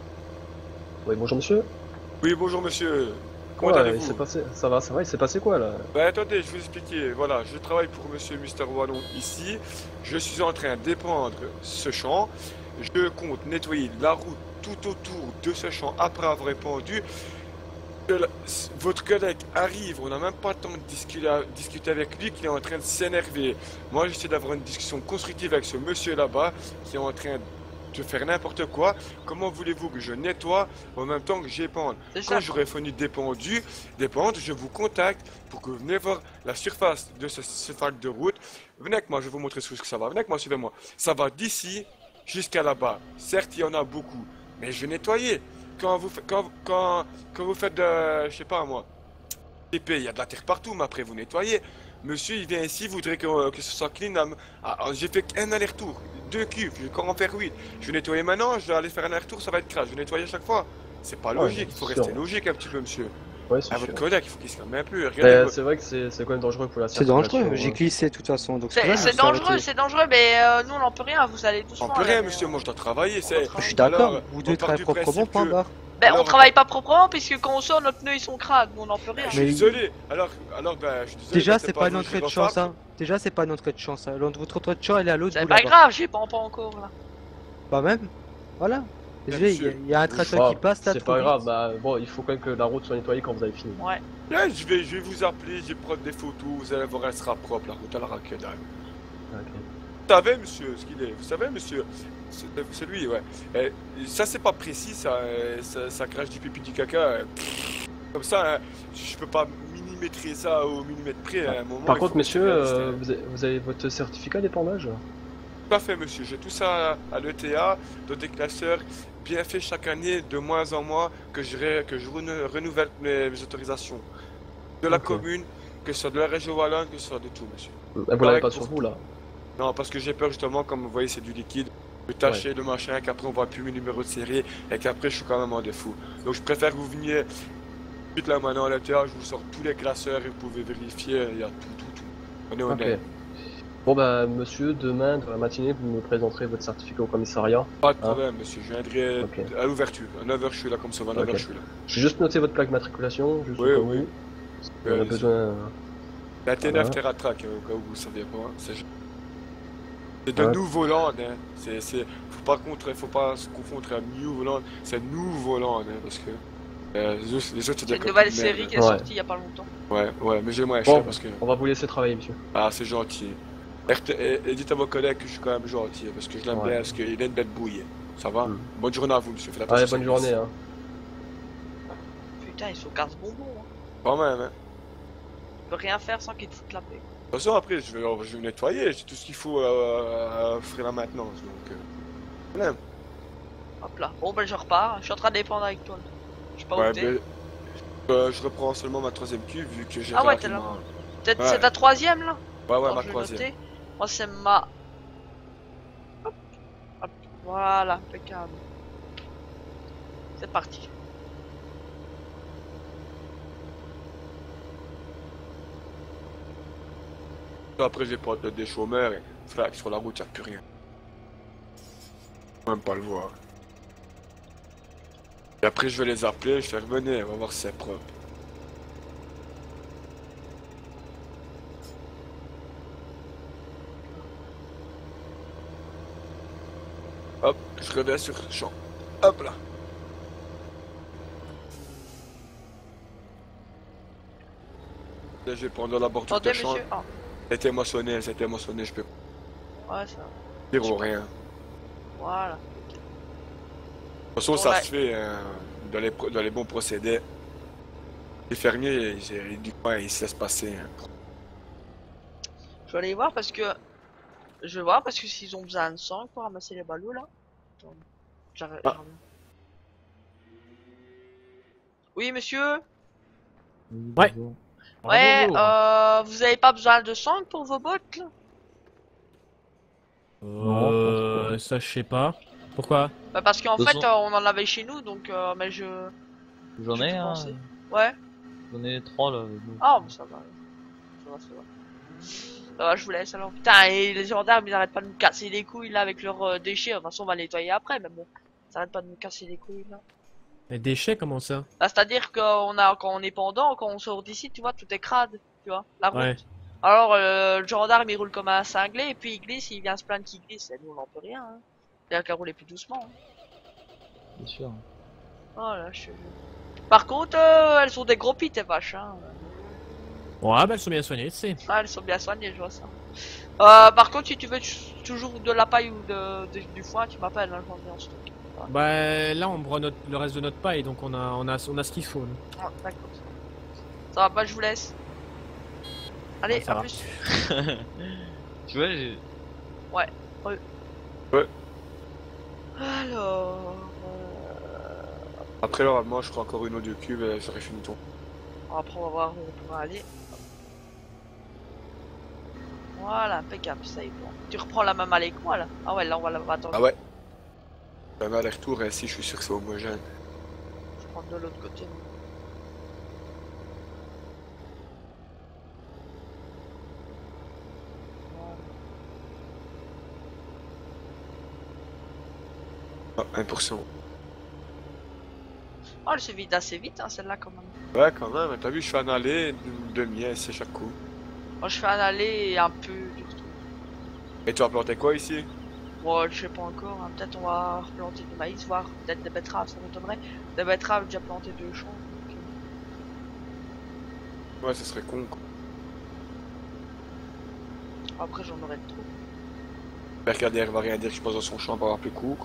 Oui, bonjour monsieur. Oui, bonjour, monsieur. Comment Ouais, il allez-vous? s'est passé... Ça va, ça va, il s'est passé quoi là? Bah attendez, je vais vous expliquer. Voilà, je travaille pour monsieur Mister Wallon ici. Je suis en train d'épandre ce champ. Je compte nettoyer la route tout autour de ce champ après avoir épandu. Le- Votre collègue arrive, on n'a même pas le temps de discuter, discuter avec lui, qu'il est en train de s'énerver. Moi, j'essaie d'avoir une discussion constructive avec ce monsieur là-bas qui est en train de faire n'importe quoi. Comment voulez-vous que je nettoie en même temps que j'épande? C'est Quand ça. j'aurai fini d'épandu, d'épandre, je vous contacte pour que vous venez voir la surface de ce, ce fac de route. Venez avec moi, je vais vous montrer ce que ça va. Venez avec moi, suivez-moi. Ça va d'ici jusqu'à là-bas. Certes, il y en a beaucoup, mais je vais nettoyer. Quand vous, fa- quand, quand, quand vous faites de, je sais pas moi, T P, il y a de la terre partout, mais après vous nettoyez. Monsieur, il vient ici, voudrait que, que ce soit clean. à m- Ah, ah, j'ai fait qu'un aller-retour, deux cubes, je vais encore en faire huit. Je vais nettoyer maintenant, je vais aller faire un aller-retour, ça va être crash. Je vais nettoyer à chaque fois. C'est pas Ouais, logique, il faut sûr. rester logique un petit peu, monsieur. Ouais, c'est À sûr. votre collègue, il faut qu'il se calme un peu. Mais Regardez, c'est vrai que c'est c'est quand même dangereux pour la C'est circulation. dangereux, j'ai hein. glissé de toute façon. Donc C'est pour ça que je c'est me suis arrêté. dangereux, c'est dangereux, mais euh, nous on n'en peut rien, vous allez doucement. on peut là, rien, mais, monsieur, euh, moi je dois travailler. on C'est. doit Je travailler. suis d'accord, Alors, vous on deux part travaillez du proprement, principe point que- barre. Ben Alors, on on- travaille pas proprement puisque quand on sort notre pneu ils sont crades, nous on n'en peut rien. Je suis Mais- désolé. Alors, alors, ben, je suis désolé. Déjà, ben, c'est pas une vous, entrée de je chance, repars. hein. Déjà, c'est pas une entrée de chance. Hein. Votre entrée de chance, elle est à l'autre C'est bout pas là-bas. grave, j'y pas pas encore là. Bah même. Voilà. Désolé, il y, a- monsieur, il y a un vous- tracteur Bah, qui passe là. c'est trop pas vite. grave, bah bon, il faut quand même que la route soit nettoyée quand vous avez fini. Ouais. Là, je vais, je vais vous appeler, je vais prendre des photos, vous allez voir, elle sera propre, la route à la raquette. Ok. Vous savez, monsieur, ce qu'il est. Vous savez, monsieur, c'est c'est lui, ouais. Eh, ça, c'est pas précis, ça, euh, ça, ça crache du pipi du caca. euh, Comme ça, hein, je peux pas millimétrer ça au millimètre près à un moment. Par il contre, faut monsieur, que c'est réaliste, euh, hein. vous, avez, vous avez votre certificat d'épandage? Tout à fait, monsieur. J'ai tout ça à, à l'E T A, dans des classeurs, bien fait chaque année, de mois en mois, que je, ré- que je renou- renouvelle mes, mes autorisations. De la Ok. commune, que ce soit de la région wallonne, que ce soit de tout, monsieur. Vous l'avez Pareil pas pour sur vous là? Non, parce que j'ai peur justement, comme vous voyez, c'est du liquide, de tâcher le machin, qu'après on voit plus mes numéros de série, et qu'après je suis quand même en défaut. Donc je préfère que vous veniez tout là maintenant à l'E T A, je vous sors tous les classeurs et vous pouvez vérifier, il y a tout, tout, tout. On est Ok. honnête. Bon bah monsieur, demain dans la matinée, vous me présenterez votre certificat au commissariat. Pas de Ah. problème, monsieur, je viendrai Ok. à l'ouverture. À neuf heures, je suis là comme ça, à neuf heures, Ok. je suis là. J'ai juste noté votre plaque d'immatriculation, juste Oui, au cas oui. où. On Ouais, a besoin... La T neuf Voilà. Terratrack, au cas où vous ne saviez pas. hein, C'est c'est de Ouais. New Holland, hein. C'est, c'est, faut pas contre, faut pas se confondre à New Holland, c'est New Holland, hein, parce que euh, les autres, les autres, c'est C'est des une copies nouvelle de série merde. qui est Ouais. sortie il y a pas longtemps. Ouais, ouais, mais j'ai moins Bon. cher parce que. On va vous laisser travailler monsieur. Ah, c'est gentil. Et, et- et dites à vos collègues que je suis quand même gentil, parce que je l'aime Ouais. bien, parce qu'il a une belle bouille. Ça va? Mm. Bonne journée à vous, monsieur. Faites Allez, attention bonne au service. journée hein. Putain, ils sont casse bonbons. Hein. Quand même, hein. On peut rien faire sans qu'ils te foutent la paix. De toute façon, après, je vais, je vais nettoyer, j'ai tout ce qu'il faut euh, à faire la maintenance, donc. Euh... problème. Hop là. Bon ben je repars, je suis en train de dépendre avec toi. Je sais pas Ouais, où t'es. mais, euh, je reprends seulement ma troisième cube vu que j'ai Ah ouais, Gérard t'es qui là. m'a- Peut-être Ouais. c'est ta troisième là. Ouais, ouais, Attends, ma je vais troisième. noter. Moi c'est ma... Hop. Hop. Voilà, impeccable. C'est parti. Après, j'ai pas des chômeurs et frère, sur la route, y'a plus rien. Même pas le voir. Et après, je vais les appeler, je vais revenir, on va voir si c'est propre. Hop, je reviens sur le champ. Hop là. Là, je vais prendre la porte Attendez de champ. monsieur. Ah, C'était moissonné, c'était moissonné, je peux ouais ça. dire ou rien. Voilà. De toute façon, Bon, ça là- se fait hein, dans, les, pro- dans les bons procédés. Les fermiers, ils, ils, du coin, ils se laissent passer. hein. Je vais aller voir parce que... Je vais voir parce que s'ils ont besoin de sang pour ramasser les ballots là. Attends. J'arrête. Ah. j'arrête. Oui monsieur. Ouais. Ouais, bonjour. euh, vous avez pas besoin de sang pour vos bottes là? Euh, ça je sais pas. Pourquoi? Bah parce qu'en De fait toute euh, façon- on en avait chez nous donc euh, mais je... J'en je ai peux un. penser. Ouais. J'en ai trois là. avec nous. Ah bon ça va. Ça va, ça va. Ça va, je vous laisse alors. Putain, et les gendarmes ils arrêtent pas de nous casser les couilles là avec leurs euh, déchets. De toute façon on va les nettoyer après mais bon. Ils arrêtent pas de nous casser les couilles là. Les déchets, comment ça? Bah, c'est-à-dire qu'on a, quand on est pendant, quand on sort d'ici, tu vois, tout est crade, tu vois, la route. Ouais. Alors, euh, le gendarme, il roule comme un cinglé, et puis il glisse, il vient se plaindre qu'il glisse, et nous, on n'en peut rien, hein. Il a qu'à rouler plus doucement, hein. Bien sûr. Oh là, je... Par contre, euh, elles sont des gros pits, tes vaches, hein. Bon, ah bah elles sont bien soignées, tu sais. Ah, elles sont bien soignées, je vois ça. Euh, par contre, si tu veux toujours de la paille ou de, de- du foin, tu m'appelles, hein, j'en ai en stock. Bah là on broie notre, le reste de notre paille, donc on a, on a, on a ce qu'il faut. nous. Ah, d'accord. Ça va pas, je vous laisse. Allez, Ouais, ça à va. plus. Tu vois, j'ai. Alors... euh, Après, normalement, je crois encore une ou deux cubes et j'aurai fini ton. Après, on va voir où on pourra aller. Voilà, impeccable, ça y est bon. Tu reprends la même allée que moi là. Ah ouais, là on va la attendre. Ah ouais. Un aller-retour, et si je suis sûr que c'est homogène. Je prends de l'autre côté. Ah, un pour cent. Oh, elle se vide assez vite, hein, celle-là quand même. Ouais, quand même, t'as vu, je fais un aller, une demi, c'est chaque coup. Moi, je fais un aller et un peu du retour. Et tu vas planter quoi ici? Bon, je sais pas encore. Hein. Peut-être on va replanter du maïs, voire peut-être des betteraves, ça m'étonnerait. Des betteraves, j'ai déjà planté deux champs. Donc... Ouais, ce serait con, quoi. Après, j'en aurai trop. Mercader va rien dire, je pense, dans son champ pour avoir plus court.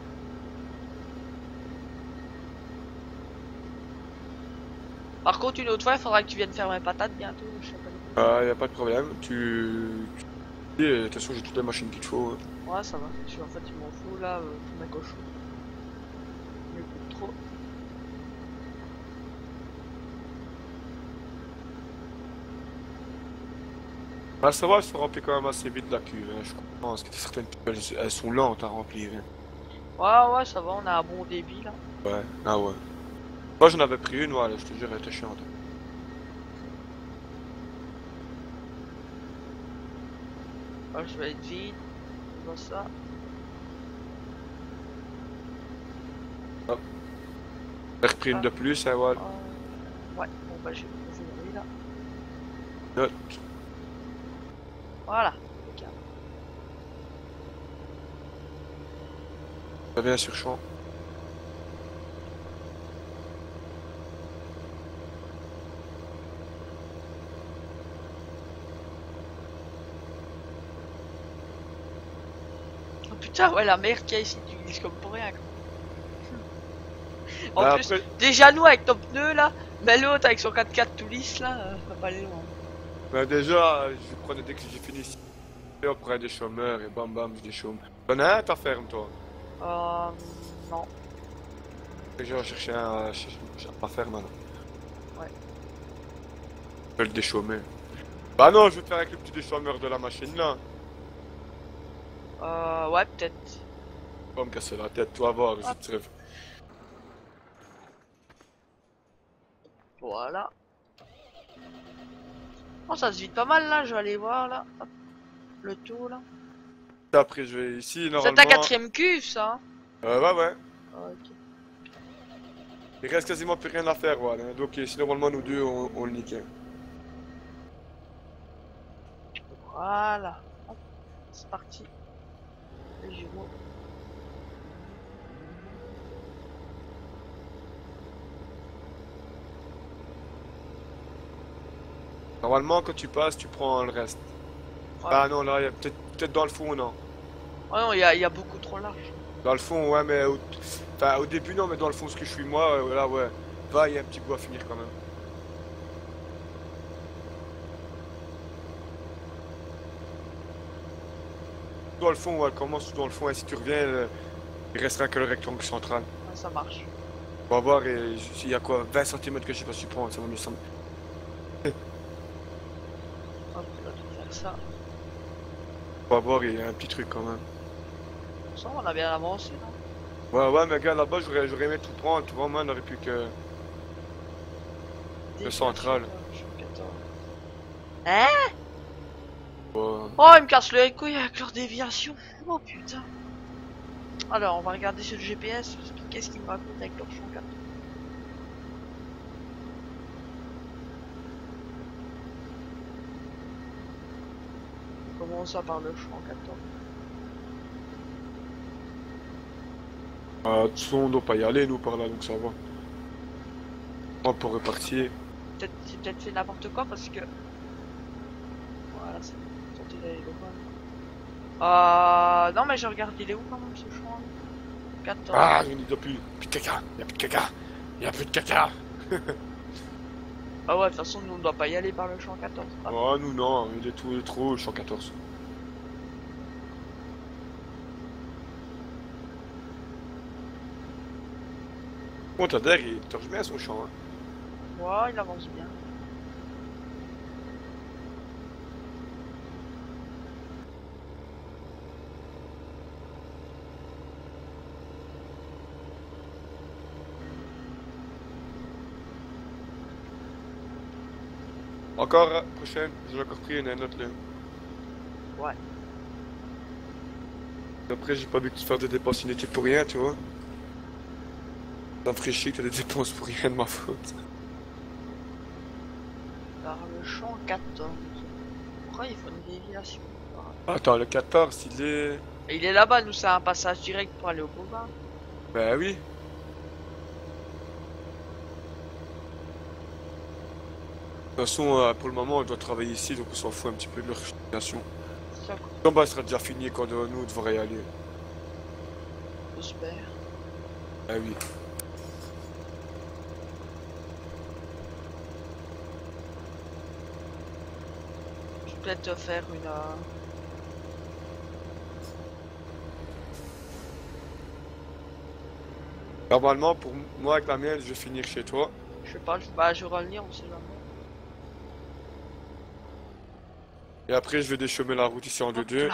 Par contre, une autre fois, il faudra que tu viennes faire mes patates bientôt. Je sais pas. Ah, y a pas de problème, tu... tu... De toute façon, j'ai toutes les machines qu'il te faut. Ouais, ça va. Je suis en fait, il m'en faut là euh, pour mes cochons. Il me coûte trop. Ah, ça va, elles se remplit quand même assez vite la cuve, hein, je pense que certaines cuves, elles, elles sont lentes à remplir. Hein. Ouais, ouais, ça va, on a un bon débit là. Ouais, ah ouais. Moi j'en avais pris une, voilà, je te jure, elle était chiante. Ouais, je vais être vite. On voit ça. J'ai repris une de plus, hein, voilà. Euh, Ouais, bon bah j'ai ouvert là. Note. Voilà. Impeccable. Ça vient sur champ. Oh putain, ouais, la merde qu'il y a ici, tu glisses comme pour rien. Quoi. En Ah, plus, après, déjà nous avec ton pneu là, mais l'autre avec son quatre-quatre tout lisse là, euh, ça va pas aller loin. bah, déjà, je prenais dès que j'ai fini ici. Et on prenait des chômeurs et bam bam, je déchôme. T'en as un, ta ferme, toi? Euh. Non. Fait que je vais chercher un, euh, chercher ma ferme maintenant. Ouais. Je vais le déchômer. Bah non, je vais te faire avec le petit déchômeur de la machine là. Euh. Ouais, peut-être. Pas me casser la tête, tu vas voir, Ah. je te rêve. Voilà. Oh, ça se vide pas mal là, je vais aller voir là. Hop. Le tour là. Après, je vais ici, C'est normalement. ta quatrième cuve ça, hein. Euh, ouais, ouais. Ah, ok. Il reste quasiment plus rien à faire, voilà. Donc, si normalement nous deux, on, on le niquait. Voilà. Hop. C'est parti. Les gyros. Normalement, quand tu passes, tu prends le reste. Ouais. Ah non, là, il y a peut-être peut-être dans le fond, non. Oh non, il y, a- il y a beaucoup trop large. Dans le fond, ouais, mais au, enfin, au début, non, mais dans le fond, ce que je suis moi, euh, là, ouais. Va, il y a un petit bout à finir quand même. Dans le fond, ouais, elle commence tout dans le fond, et si tu reviens, euh, il restera que le rectangle central. Ouais, ça marche. On va voir, et il y a quoi, vingt centimètres que je sais pas si tu prends, ça va mieux sembler. Hop, là, je vais faire ça. On va voir, il y a un petit truc quand même. Ça, on a bien avancé, non? Ouais, ouais, mais gars, là-bas, j'aurais j'aurais aimé tout prendre. Tu vois, moi, on aurait pu que. Le central. Hein? Ouais. Oh, ils me cassent les couilles avec leur déviation. Oh putain. Alors, on va regarder sur le G P S. Qu'est-ce qu'ils me racontent avec leur champ quatre. Comment ça par le champ quatorze? Ah, de toute façon, on doit pas y aller, nous, par là, donc ça va. On peut repartir. Peut-être, j'ai peut-être fait n'importe quoi parce que. Voilà, c'est sorti d'aller le voir. Euh. Non, mais je regarde, il est où quand même ce champ? quatorze. Ah, il n'y a plus, plus de caca. Il n'y a plus de caca. Il n'y a plus de caca. Ah ouais, de toute façon, nous on doit pas y aller par le champ quatorze. Ah. Oh, nous, non, il est tout, il est trop, le champ quatorze. Bon, t'as d'air, il torche bien son champ. Hein. Ouais, il avance bien. Encore, euh, prochaine, j'ai encore pris une note là. Ouais. Après, j'ai pas vu que tu fasses des dépenses inutiles pour rien, tu vois. Ça me ferait chier que t'as des dépenses pour rien de ma faute. Par le champ quatorze. Pourquoi il faut une déviation? Attends, le quatorze, il est... Et il est là-bas, nous c'est un passage direct pour aller au boulevard. Bah oui. De toute façon, euh, pour le moment, on doit travailler ici, donc on s'en fout un petit peu de leur situation. C'est ça quoi, Le combat sera déjà fini quand euh, nous devrions y aller. j'espère. Ah oui. Je vais peut-être te faire une... Euh... Normalement, pour moi, avec la mienne, je vais finir chez toi. Je sais pas, je, bah, je vais revenir, on sait jamais. Et après, je vais déchemer la route ici en deux deux.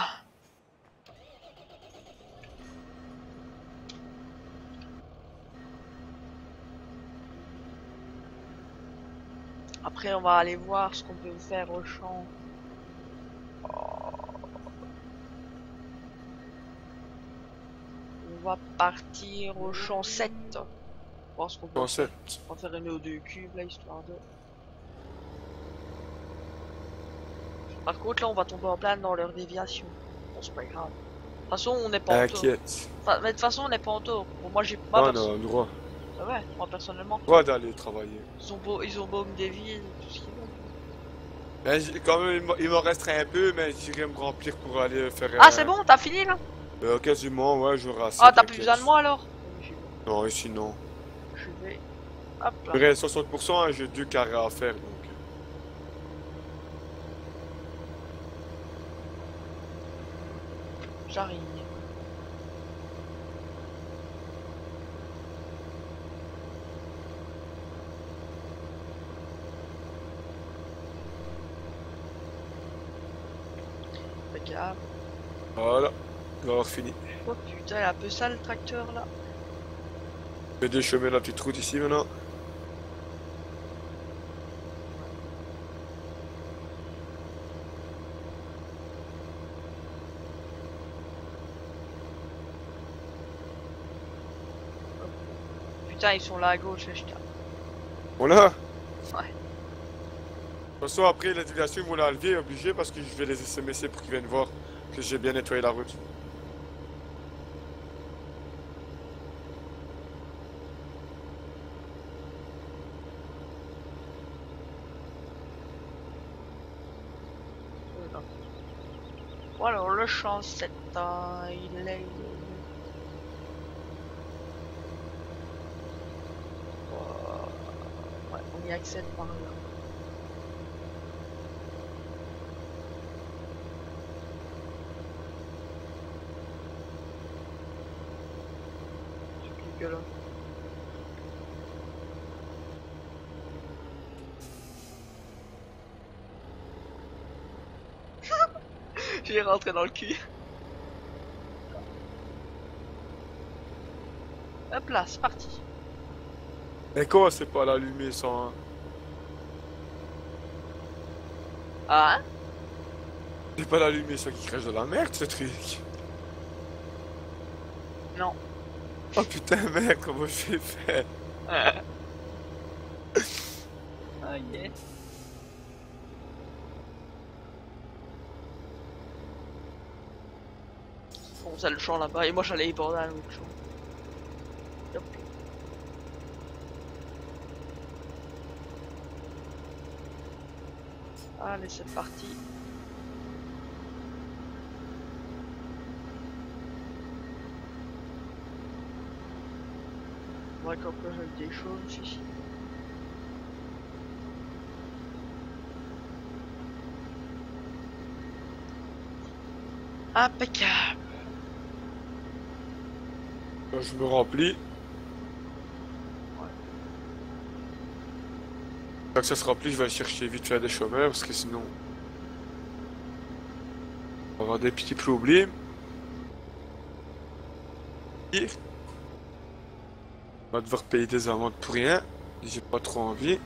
Hop là. Après, on va aller voir ce qu'on peut faire au champ. Oh. On va partir au champ sept. Voir ce qu'on peut En faire. sept. On va faire une ou deux cubes là, histoire de... Par contre, là, on va tomber en plein dans leur déviation. Bon, c'est pas grave. De toute façon, on n'est pas en tort. T'inquiète. Enfin, mais de toute façon, on n'est pas en tort. Bon, moi, j'ai pas... Non, perso- non, droit. Ah ouais, moi, personnellement. Droit d'aller travailler. Ils ont beau, ils ont beau me dévier, tout ce qu'ils veulent. Ben, j'ai- quand même, il m'en- il m'en resterait un peu, mais j'irai me remplir pour aller faire... Ah, euh, c'est bon, t'as fini là? euh, Quasiment, ouais, j'aurai assez. Ah, t'as plus t'inquiète. besoin de moi alors? Non, ici, non. Je vais... Hop là. Il reste soixante pour cent, hein, j'ai deux carrés à faire, donc... J'arrive. Regarde. Voilà, on va avoir fini. Oh putain, il est un peu sale le tracteur là. Je vais déchemer la petite route ici maintenant. Putain, ils sont là à gauche, les chiens. Voilà. Ouais. De toute façon, après, la déviation, ils vont l'enlever, obligé, parce que je vais les S M S pour qu'ils viennent voir que j'ai bien nettoyé la route. Bon alors, le champ sept, euh, il est... Euh, ouais, on y accède par là. C'est plus que là. Tu es rentré dans le cul. Hop là, c'est parti. Mais comment c'est pas l'allumer sans... Ah, hein? C'est pas l'allumer sans qu'il crache de la merde ce truc. Non. Oh putain mec, comment j'ai fait? Ah yeah. Bon, ça le champ là-bas, et moi j'allais y border un autre champ. Hop. Allez, c'est parti. Ouais, comme quoi j'ai des choses ici. Impeccable. Quand je me remplis. Quand ça se remplit, je vais aller chercher vite fait des chômeurs parce que sinon on va avoir des petits problèmes. Pire. On va devoir payer des amendes pour rien. J'ai pas trop envie.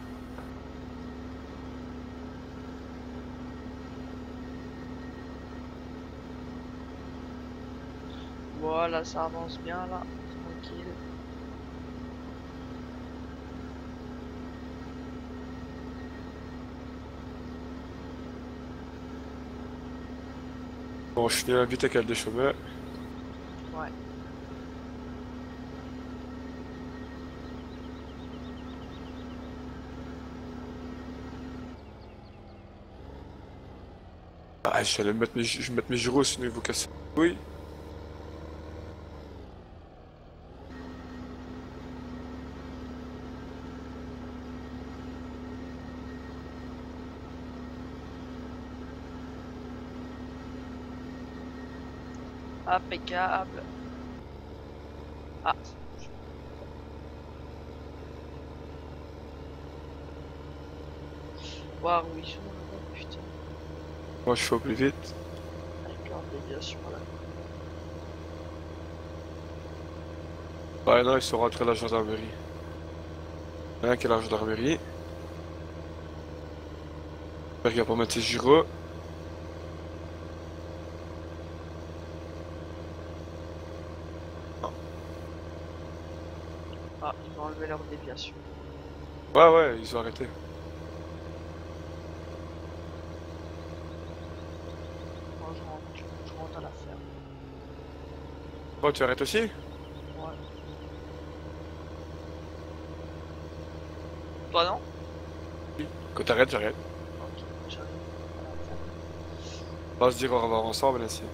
Voilà, ça avance bien là. Tranquille. Bon, je finis vite avec des chômeurs. Ouais. Ah, je vais aller mettre mes, je vais mettre mes gyros sinon ils vont casser. Oui. Impeccable. Ah. Waouh, oui, je me putain. Moi je fais au plus vite. Avec leur déviation là. Ouais, non, ils sont rentrés à la gendarmerie. Il y en a un qui est à la gendarmerie. J'espère qu'il va pas mettre ses gyros. Ah, ils vont enlever leur déviation. Ouais, ouais, ils ont arrêté. Moi, je rentre, je rentre à la ferme. Bon, tu arrêtes aussi? Ouais. Toi non? Quand t'arrêtes, j'arrête. Ok, j'arrive à la ferme. On va se dire au revoir ensemble, ainsi.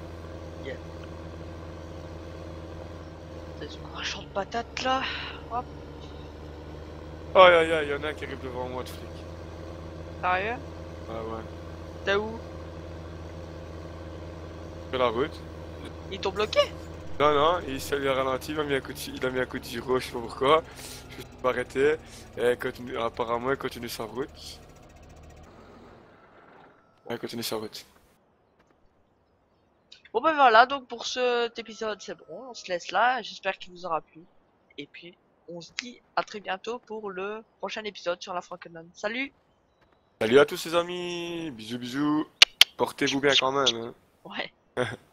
T'as un champ de patates là. Hop. Aïe aïe aïe, y'en a un qui arrive devant moi de flic. Sérieux? Ah ouais. T'es où? Sur la route. Ils t'ont bloqué? Non, non, il s'est lui a ralenti, il a mis un coup de, il a mis un coup de gyro, je sais pas pourquoi. Je me suis pas arrêté. Et continue, apparemment, il continue sa route. Il continue sa route. Bon ben voilà, donc pour cet épisode c'est bon, on se laisse là, j'espère qu'il vous aura plu. Et puis on se dit à très bientôt pour le prochain épisode sur la Frankenland. Salut! Salut à tous les amis, bisous bisous. Portez-vous bien quand même. Hein. Ouais.